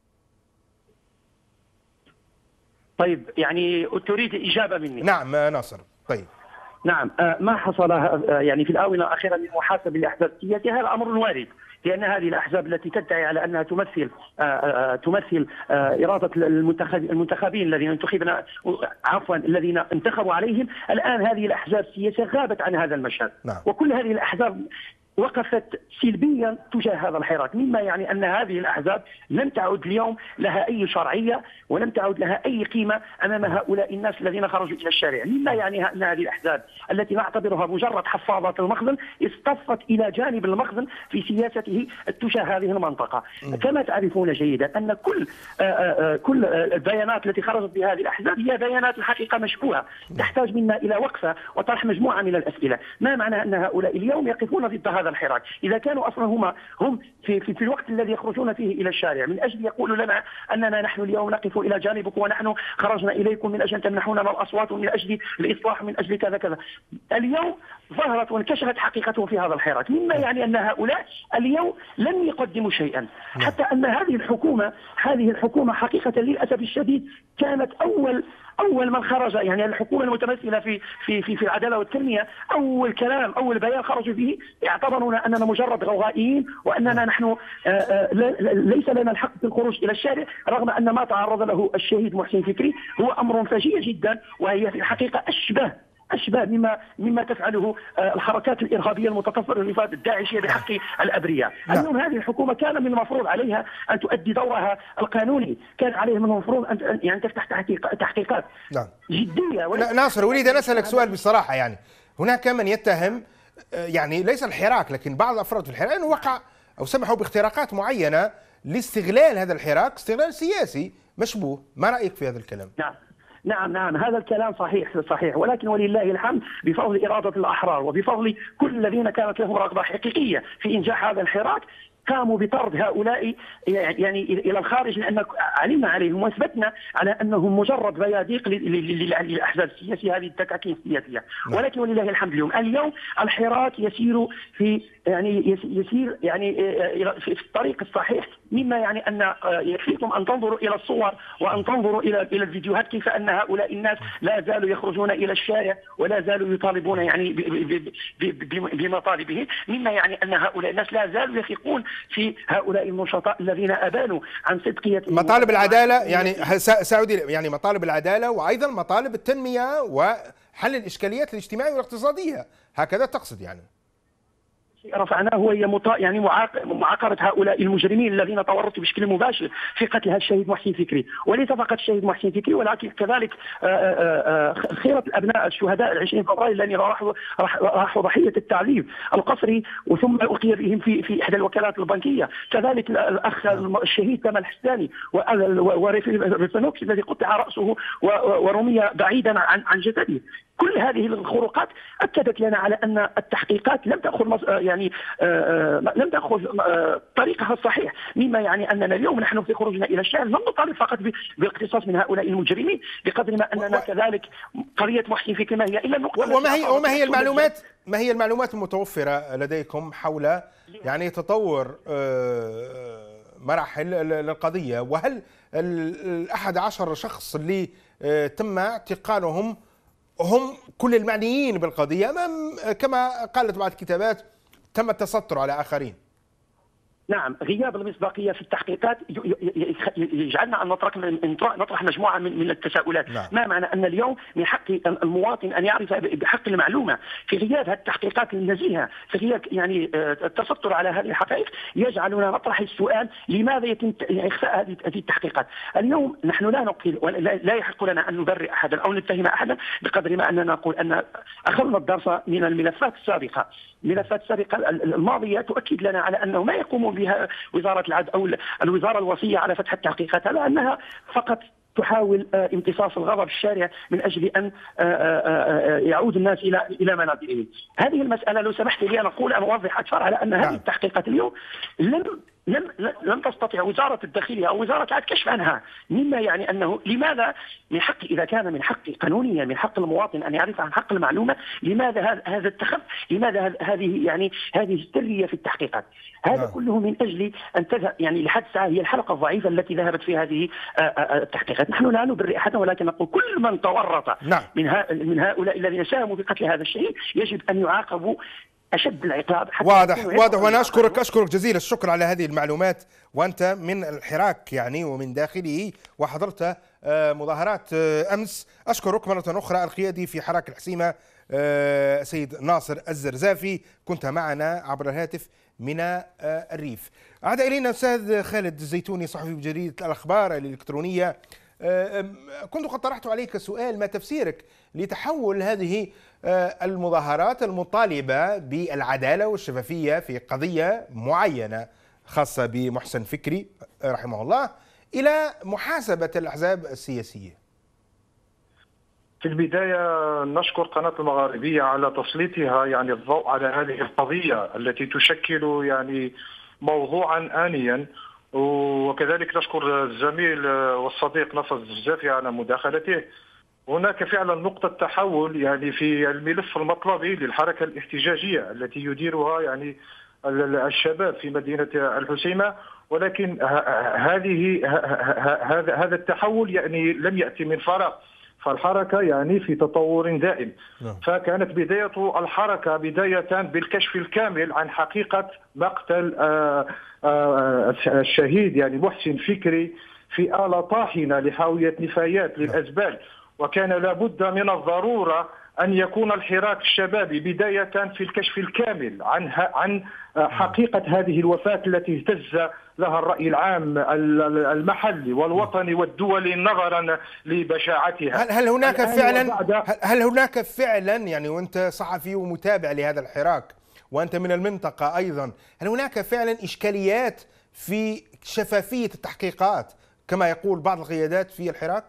طيب يعني تريد إجابة مني؟ نعم ناصر. طيب نعم، ما حصل يعني في الآونة الأخيرة من محاسبة الأحزاب السياسية هذا أمر وارد، لأن هذه الأحزاب التي تدعي على أنها تمثل تمثل إرادة المنتخبين الذين انتخبنا عفوا الذين انتخبوا عليهم، الآن هذه الأحزاب السياسية غابت عن هذا المشهد. نعم. وكل هذه الأحزاب وقفت سلبيا تجاه هذا الحراك، مما يعني أن هذه الأحزاب لم تعد اليوم لها أي شرعية ولم تعد لها أي قيمة أمام هؤلاء الناس الذين خرجوا إلى الشارع، مما يعني أن هذه الأحزاب التي نعتبرها مجرد حفاظات المخزن اصطفت إلى جانب المخزن في سياسته تجاه هذه المنطقة. م. كما تعرفون جيدا أن كل آآ آآ كل البيانات التي خرجت بهذه الأحزاب هي بيانات الحقيقة مشبوهة، تحتاج منا إلى وقفة وطرح مجموعة من الأسئلة. ما معنى أن هؤلاء اليوم يقفون ضد هذا الحراك؟ إذا كانوا أصلا هم هم في, في في الوقت الذي يخرجون فيه إلى الشارع من أجل يقولوا لنا أننا نحن اليوم نقف إلى جانبكم ونحن خرجنا إليكم من أجل أن تمنحونا الأصوات ومن أجل الإصلاح ومن أجل كذا كذا، اليوم ظهرت وانكشفت حقيقتهم في هذا الحراك، مما يعني أن هؤلاء اليوم لم يقدموا شيئا، حتى أن هذه الحكومة هذه الحكومة حقيقة للأسف الشديد كانت أول أول من خرج، يعني الحكومة المتمثلة في في في في العدالة والتنمية، أول كلام أول بيان خرجوا به اعتبرونا أننا مجرد غوغائيين وأننا نحن ليس لنا الحق في الخروج إلى الشارع، رغم أن ما تعرض له الشهيد محسن فكري هو أمر فجيع جدا، وهي في الحقيقة أشبه أشبه مما مما تفعله الحركات الإرهابية المتطرفة الداعشية بحق الأبرياء. اليوم هذه الحكومة كان من المفروض عليها أن تؤدي دورها القانوني، كان عليها من المفروض أن يعني تفتح تحقيق تحقيقات نعم. جدية. ناصر أريد أن أسألك سؤال بصراحة، يعني هناك من يتهم يعني ليس الحراك لكن بعض الأفراد في الحراك أنه وقع أو سمحوا باختراقات معينة لاستغلال هذا الحراك استغلال سياسي مشبوه، ما رأيك في هذا الكلام؟ نعم نعم نعم هذا الكلام صحيح صحيح، ولكن ولله الحمد بفضل إرادة الأحرار وبفضل كل الذين كانت لهم رغبة حقيقية في إنجاح هذا الحراك قاموا بطرد هؤلاء يعني إلى الخارج، لأن علمنا عليهم واثبتنا على أنهم مجرد بياديق للأحزاب السياسية هذه التكاكين السياسية. ولكن ولله الحمد اليوم اليوم الحراك يسير في يعني يسير يعني في الطريق الصحيح، مما يعني أن يكفيكم أن تنظروا إلى الصور وأن تنظروا إلى إلى الفيديوهات كيف أن هؤلاء الناس لا زالوا يخرجون إلى الشارع ولا زالوا يطالبون يعني بمطالبهم، مما يعني أن هؤلاء الناس لا زالوا يثقون في هؤلاء النشطاء الذين أبانوا عن صدقية مطالب العدالة، يعني سعودي يعني مطالب العدالة وأيضا مطالب التنمية وحل الإشكاليات الاجتماعية والاقتصادية، هكذا تقصد يعني؟ رفعناه هو يعني معاقبة هؤلاء المجرمين الذين تورطوا بشكل مباشر في قتل الشهيد محسن فكري، وليس فقط الشهيد محسن فكري ولكن كذلك خيرة الأبناء الشهداء العشرين فبراير الذين راحوا راحوا ضحية التعذيب القسري وثم ألقي بهم في في إحدى الوكالات البنكية، كذلك الأخ الشهيد كمال الحساني وريفينوكس الذي قطع رأسه ورمي بعيدا عن عن جسده. كل هذه الخروقات أكدت لنا على أن التحقيقات لم تأخذ يعني آه لم تأخذ آه طريقها الصحيح، مما يعني أننا اليوم نحن في خروجنا إلى الشارع لم نطالب فقط بالاقتصاص من هؤلاء المجرمين بقدر ما أننا و... كذلك قضية محسن فكري ما هي إلا النقطة. وما هي وما هي المعلومات ما هي المعلومات المتوفرة لديكم حول يعني تطور آه مراحل القضية، وهل الأحد عشر شخص اللي آه تم اعتقالهم هم كل المعنيين بالقضية أمام كما قالت بعض الكتابات تم التستر على آخرين؟ نعم، غياب المصداقية في التحقيقات يجعلنا أن نطرح نطرح مجموعة من التساؤلات. نعم. ما معنى أن اليوم من حق المواطن أن يعرف بحق المعلومة في غياب هذه التحقيقات النزيهة، في غياب يعني التستر على هذه الحقائق يجعلنا نطرح السؤال لماذا يتم إخفاء هذه التحقيقات؟ اليوم نحن لا نقول لا يحق لنا أن نبرئ أحدا أو نتهم أحدا بقدر ما أننا نقول أن أخذنا الدرس من الملفات السابقة. الملفات السابقة الماضية تؤكد لنا على أنه ما يقوم بها وزارة العدل أو الوزارة الوصية على فتح التحقيقات، على أنها فقط تحاول امتصاص الغضب الشارع من أجل أن يعود الناس إلى إلى منابرهم. هذه المسألة لو سمحت لي أن أقول أن أوضح أكثر على أن هذه التحقيقات اليوم لم لم لم تستطيع وزارة الداخلية أو وزارة العدل كشف عنها، مما يعني أنه لماذا من حق إذا كان من حق قانونيا من حق المواطن أن يعرف عن حق المعلومة، لماذا هذا التخف، لماذا هذه يعني هذه السرية في التحقيقات؟ هذا نعم. كله من أجل أن تذهب يعني لحد ساعة هي الحلقة الضعيفة التي ذهبت في هذه التحقيقات. نحن لا نبرئ أحدا ولكن نقول كل من تورط نعم. من من هؤلاء الذين ساهموا بقتل هذا الشهيد يجب أن يعاقبوا اشد العقاب. حتى واضح واضح وانا اشكرك اشكرك جزيل الشكر على هذه المعلومات، وانت من الحراك يعني ومن داخله وحضرت مظاهرات امس. اشكرك مره اخرى القيادي في حراك الحسيمه سيد ناصر الزرزافي، كنت معنا عبر الهاتف من الريف. عاد الينا استاذ خالد الزيتوني صحفي بجريده الاخبار الالكترونيه. كنت قد طرحت عليك سؤال: ما تفسيرك لتحول هذه المظاهرات المطالبة بالعدالة والشفافية في قضية معينة خاصة بمحسن فكري رحمه الله إلى محاسبة الأحزاب السياسية؟ في البداية نشكر قناة المغاربية على تسليطها يعني الضوء على هذه القضية التي تشكل يعني موضوعا آنيا، وكذلك نشكر الزميل والصديق ناصر الزرزافي على مداخلته. هناك فعلا نقطة تحول يعني في الملف المطلبي للحركة الاحتجاجية التي يديرها يعني الشباب في مدينة الحسيمة، ولكن هذه هذا هذا التحول يعني لم يأتي من فراغ، فالحركة يعني في تطور دائم. فكانت بداية الحركة بداية بالكشف الكامل عن حقيقة مقتل الشهيد يعني محسن فكري في آلة طاحنة لحاوية نفايات للأزبال، وكان لابد من الضرورة أن يكون الحراك الشبابي بداية في الكشف الكامل عن عن حقيقة هذه الوفاة التي اهتز لها الرأي العام المحلي والوطني والدولي نظرا لبشاعتها. هل هل هناك فعلا هل هناك فعلا يعني وأنت صحفي ومتابع لهذا الحراك وأنت من المنطقة أيضا، هل هناك فعلا إشكاليات في شفافية التحقيقات كما يقول بعض القيادات في الحراك؟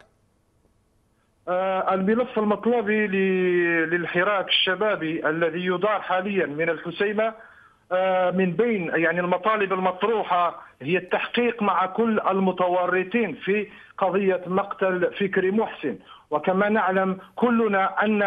الملف المطلوبي للحراك الشبابي الذي يدار حاليا من الحسيمة من بين يعني المطالب المطروحة هي التحقيق مع كل المتورطين في قضية مقتل فكري محسن. وكما نعلم كلنا أن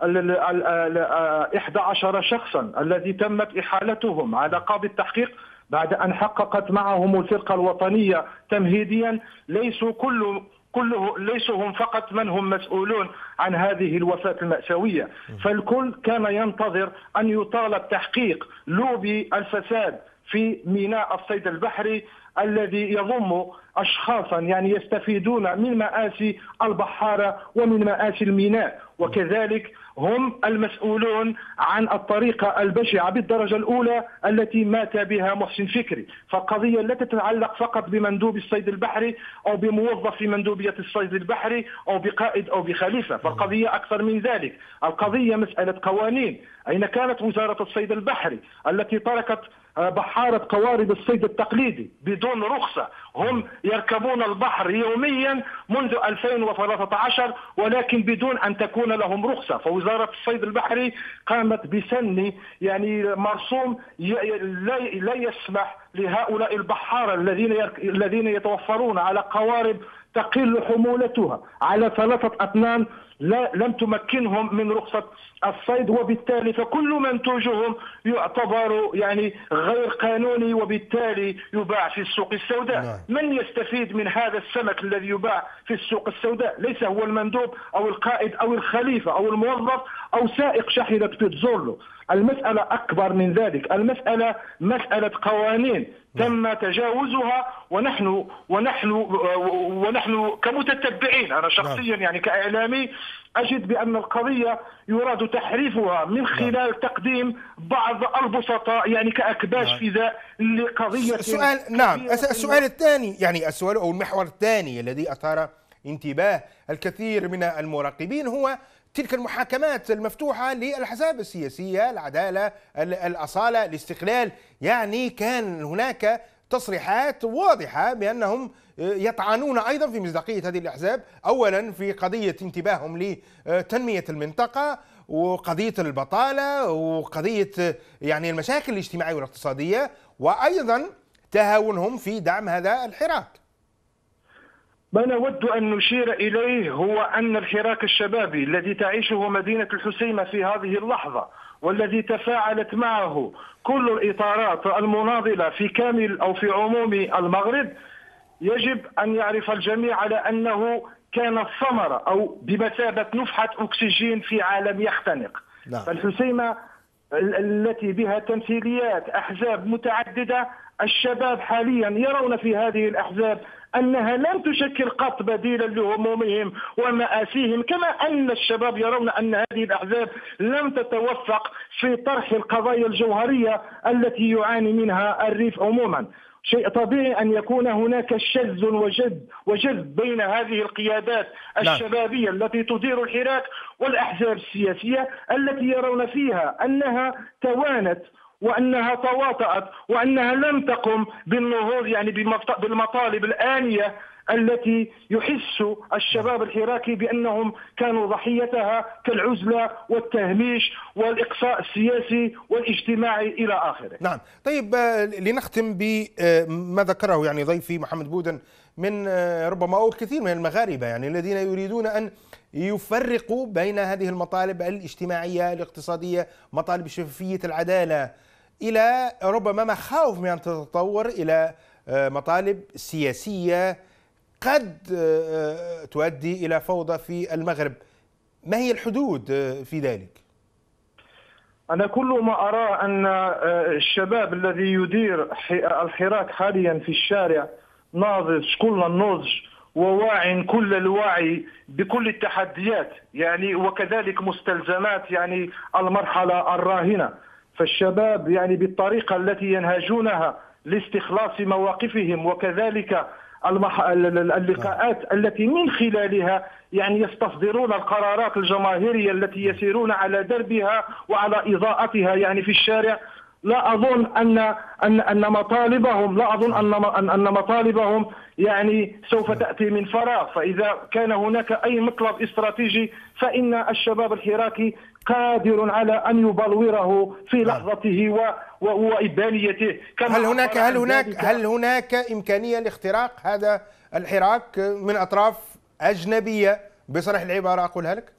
إحدى عشر شخصا الذي تمت إحالتهم على قاضي التحقيق بعد أن حققت معهم الفرقة الوطنية تمهيديا، ليسوا كل كله ليسوا هم فقط من هم مسؤولون عن هذه الوفاة المأساوية، فالكل كان ينتظر أن يطالب تحقيق لوبي الفساد في ميناء الصيد البحري الذي يضم أشخاصا يعني يستفيدون من مآسي البحارة ومن مآسي الميناء، وكذلك هم المسؤولون عن الطريقة البشعة بالدرجة الأولى التي مات بها محسن فكري. فالقضية لا تتعلق فقط بمندوب الصيد البحري أو بموظف في مندوبية الصيد البحري أو بقائد أو بخليفة، فالقضية أكثر من ذلك. القضية مسألة قوانين. أين كانت وزارة الصيد البحري التي تركت بحارة قوارب الصيد التقليدي بدون رخصة؟ هم يركبون البحر يوميا منذ ألفين وثلاثة عشر ولكن بدون أن تكون لهم رخصة. فوزارة الصيد البحري قامت بسن يعني مرسوم لا يسمح لهؤلاء البحارة الذين الذين يتوفرون على قوارب تقل حمولتها على ثلاثة أطنان لا لم تمكنهم من رخصة الصيد، وبالتالي فكل منتوجهم يعتبر يعني غير قانوني وبالتالي يباع في السوق السوداء. نعم. من يستفيد من هذا السمك الذي يباع في السوق السوداء؟ ليس هو المندوب أو القائد أو الخليفة أو الموظف أو سائق شاحنة بيتزولو. المسألة أكبر من ذلك، المسألة مسألة قوانين تم تجاوزها، ونحن ونحن ونحن كمتتبعين، أنا شخصيا يعني كإعلامي أجد بأن القضية يراد تحريفها من خلال تقديم بعض البسطاء يعني كأكباش فداء لقضية. السؤال نعم السؤال الثاني يعني السؤال أو المحور الثاني الذي أثار انتباه الكثير من المراقبين هو تلك المحاكمات المفتوحة للأحزاب السياسية، العدالة، الأصالة، الاستقلال. يعني كان هناك تصريحات واضحة بأنهم يطعنون أيضا في مصداقية هذه الأحزاب، أولا في قضية انتباههم لتنمية المنطقة وقضية البطالة وقضية يعني المشاكل الاجتماعية والاقتصادية، وأيضا تهاونهم في دعم هذا الحراك. ما نود أن نشير إليه هو أن الحراك الشبابي الذي تعيشه مدينة الحسيمة في هذه اللحظة والذي تفاعلت معه كل الإطارات المناضلة في كامل أو في عموم المغرب، يجب أن يعرف الجميع على أنه كان الثمرة أو بمثابة نفحة أكسجين في عالم يختنق. لا. فالحسيمة التي بها تمثيليات أحزاب متعددة، الشباب حاليا يرون في هذه الأحزاب أنها لم تشكل قط بديلا لهمومهم ومآسيهم، كما أن الشباب يرون أن هذه الأحزاب لم تتوفق في طرح القضايا الجوهرية التي يعاني منها الريف عموما. شيء طبيعي أن يكون هناك شذ وجذب وجذب بين هذه القيادات الشبابية التي تدير الحراك والأحزاب السياسية التي يرون فيها أنها توانت وأنها تواطأت وأنها لم تقم بالنهوض يعني بالمطالب الآنية التي يحس الشباب الحراكي بأنهم كانوا ضحيتها كالعزلة والتهميش والإقصاء السياسي والاجتماعي إلى آخره. نعم. طيب لنختم بما ذكره يعني ضيفي محمد بودن من ربما أو الكثير من المغاربة يعني الذين يريدون أن يفرقوا بين هذه المطالب الاجتماعية الاقتصادية، مطالب شفافية العدالة، إلى ربما مخاوف من أن تتطور إلى مطالب سياسية قد تؤدي إلى فوضى في المغرب. ما هي الحدود في ذلك؟ أنا كل ما أرى أن الشباب الذي يدير الحراك حاليا في الشارع ناضج كل النضج وواع كل الوعي بكل التحديات يعني وكذلك مستلزمات يعني المرحلة الراهنة. فالشباب يعني بالطريقة التي ينهجونها لاستخلاص مواقفهم وكذلك اللقاءات التي من خلالها يعني يستصدرون القرارات الجماهيرية التي يسيرون على دربها وعلى إضاءتها يعني في الشارع، لا أظن أن أن أن مطالبهم لا أظن أن أن مطالبهم يعني سوف تأتي من فراغ. فإذا كان هناك أي مطلب استراتيجي فإن الشباب الحراكي قادر على أن يبلوره في لحظته وإبانيته. هل هناك هل هناك هل هناك إمكانية لاختراق هذا الحراك من أطراف أجنبية بصريح العبارة أقولها لك؟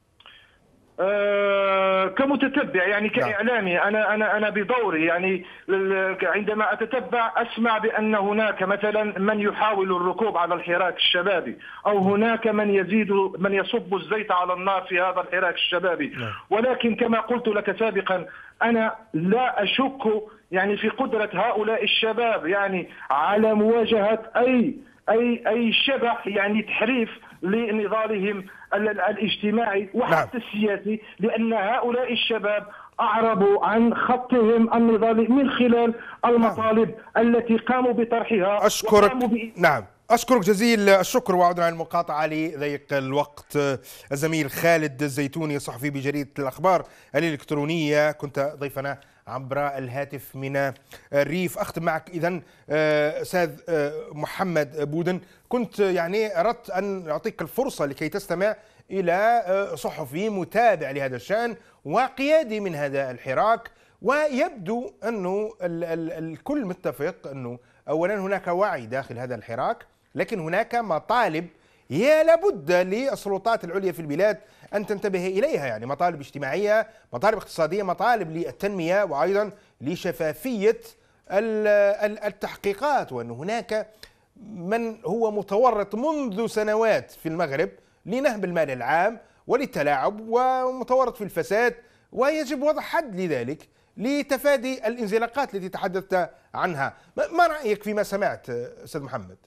أه كمتتبع يعني كإعلامي أنا أنا أنا بدوري يعني عندما أتتبع أسمع بأن هناك مثلا من يحاول الركوب على الحراك الشبابي أو هناك من يزيد من يصب الزيت على النار في هذا الحراك الشبابي، ولكن كما قلت لك سابقا أنا لا أشك يعني في قدرة هؤلاء الشباب يعني على مواجهة أي أي أي شبح يعني تحريف لنضالهم الاجتماعي وحتى السياسي، لأن هؤلاء الشباب أعربوا عن خطهم النضالي من خلال المطالب التي قاموا بطرحها. أشكرك. نعم أشكرك جزيل الشكر. وعودنا على المقاطعة لضيق الوقت الزميل خالد الزيتوني صحفي بجريدة الأخبار الإلكترونية، كنت ضيفنا عبر الهاتف من الريف. أختم معك إذن أستاذ محمد بودن، كنت يعني أردت أن أعطيك الفرصة لكي تستمع إلى صحفي متابع لهذا الشأن وقيادي من هذا الحراك، ويبدو أنه الكل متفق أنه أولا هناك وعي داخل هذا الحراك، لكن هناك مطالب هي لابد للسلطات العليا في البلاد أن تنتبه إليها، يعني مطالب اجتماعية، مطالب اقتصادية، مطالب للتنمية، وأيضا لشفافية التحقيقات، وأن هناك من هو متورط منذ سنوات في المغرب لنهب المال العام وللتلاعب ومتورط في الفساد، ويجب وضع حد لذلك لتفادي الانزلاقات التي تحدثت عنها. ما رأيك فيما سمعت أستاذ محمد؟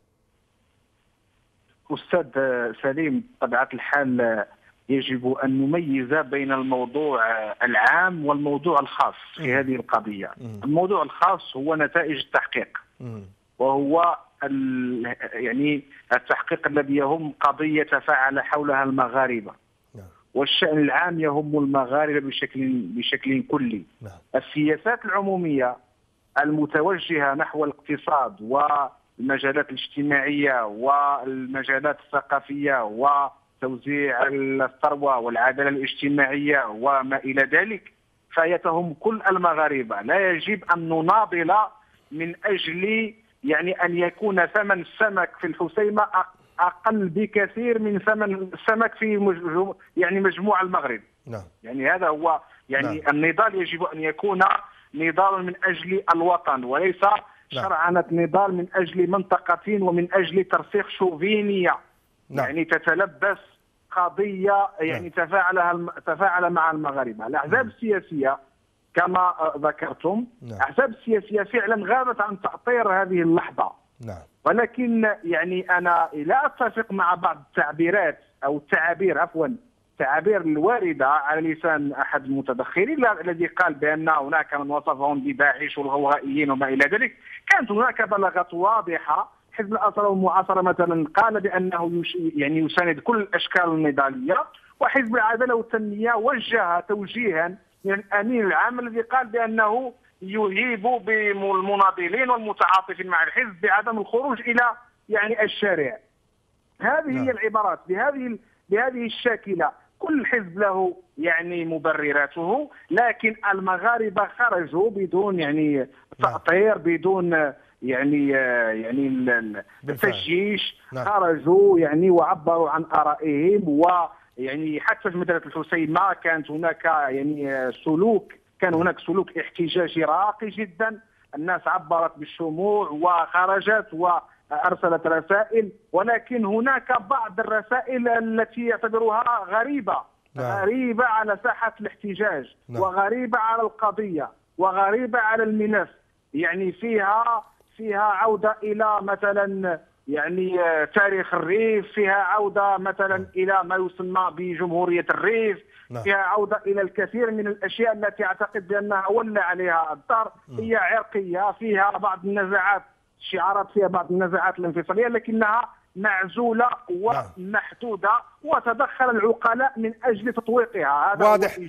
أستاذ سليم، بطبيعة الحال يجب أن نميز بين الموضوع العام والموضوع الخاص في هذه القضية. الموضوع الخاص هو نتائج التحقيق، وهو يعني التحقيق الذي يهم قضية تفاعل حولها المغاربة، والشأن العام يهم المغاربة بشكل بشكل كلي. السياسات العمومية المتوجهة نحو الاقتصاد والمجالات الاجتماعية والمجالات الثقافية وتوزيع الثروة والعدالة الاجتماعية وما إلى ذلك فهي تهم كل المغاربة. لا يجب أن نناضل من أجل يعني أن يكون ثمن السمك في الحسيمة أقل بكثير من ثمن السمك في مجموع يعني مجموع المغرب. نعم. يعني هذا هو يعني نعم. النضال يجب أن يكون نضال من أجل الوطن وليس نعم. شرعنة نضال من أجل منطقة ومن أجل ترسيخ شوفينية. نعم. يعني تتلبس قضية يعني نعم. تفاعلها تفاعل مع المغاربة. الأحزاب نعم. السياسية كما ذكرتم. نعم. الأحزاب السياسية فعلا غابت عن تأطير هذه اللحظة. نعم. ولكن يعني أنا لا أتفق مع بعض التعبيرات أو التعابير عفوا التعابير الواردة على لسان أحد المتدخلين الذي قال بأن هناك من وصفهم بداعش والغوغائيين وما إلى ذلك. كانت هناك بلاغات واضحة. حزب الأسرة والمعاصرة مثلا قال بأنه يعني يساند كل الأشكال النضالية، وحزب العدالة والتنمية وجه توجيها من الأمين العام الذي قال بأنه يهيب بالمناضلين والمتعاطفين مع الحزب بعدم الخروج إلى يعني الشارع. هذه هي العبارات بهذه بهذه الشاكلة. كل حزب له يعني مبرراته، لكن المغاربة خرجوا بدون يعني تأطير، بدون يعني يعني التشجيش. خرجوا يعني وعبروا عن آرائهم، ويعني حتى في مدينة الحسيمة كانت هناك يعني سلوك كان هناك سلوك احتجاجي راقي جدا. الناس عبرت بالشموع وخرجت وأرسلت رسائل، ولكن هناك بعض الرسائل التي يعتبروها غريبة. نعم. غريبة على ساحة الاحتجاج. نعم. وغريبة على القضية وغريبة على الملف. يعني فيها فيها عودة إلى مثلا يعني تاريخ الريف، فيها عودة مثلا إلى ما يسمى بجمهورية الريف. نعم. فيها عودة إلى الكثير من الأشياء التي أعتقد بأنها ولى عليها الدار. هي عرقية، فيها بعض النزاعات، شعارات فيها بعض النزاعات الانفصالية، لكنها معزولة ومحدودة، وتدخل العقلاء من أجل تطويقها. هذا واضح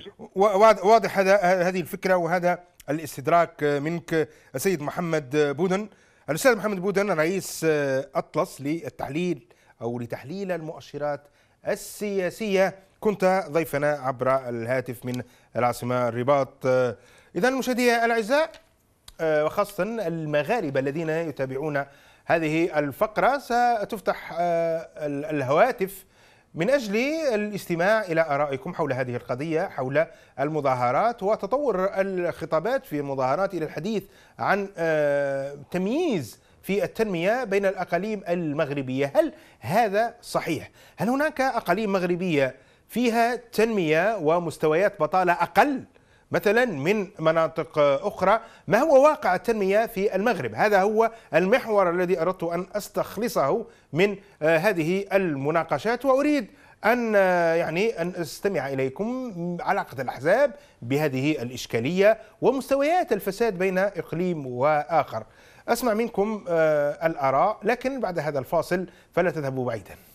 واضح هذا هذه الفكرة وهذا الاستدراك منك السيد محمد بودن. الأستاذ محمد بودن رئيس أطلس للتحليل أو لتحليل المؤشرات السياسية، كنت ضيفنا عبر الهاتف من العاصمة الرباط. إذن مشاهدي الأعزاء وخاصة المغاربة الذين يتابعون هذه الفقرة، ستفتح الهواتف من أجل الاستماع إلى آرائكم حول هذه القضية، حول المظاهرات وتطور الخطابات في المظاهرات إلى الحديث عن تمييز في التنمية بين الأقاليم المغربية. هل هذا صحيح؟ هل هناك أقاليم مغربية فيها تنمية ومستويات بطالة أقل مثلا من مناطق أخرى؟ ما هو واقع التنمية في المغرب؟ هذا هو المحور الذي أردت أن أستخلصه من هذه المناقشات، وأريد أن يعني أن أستمع إليكم علاقة الأحزاب بهذه الإشكالية ومستويات الفساد بين إقليم وآخر. أسمع منكم الآراء، لكن بعد هذا الفاصل فلا تذهبوا بعيدا.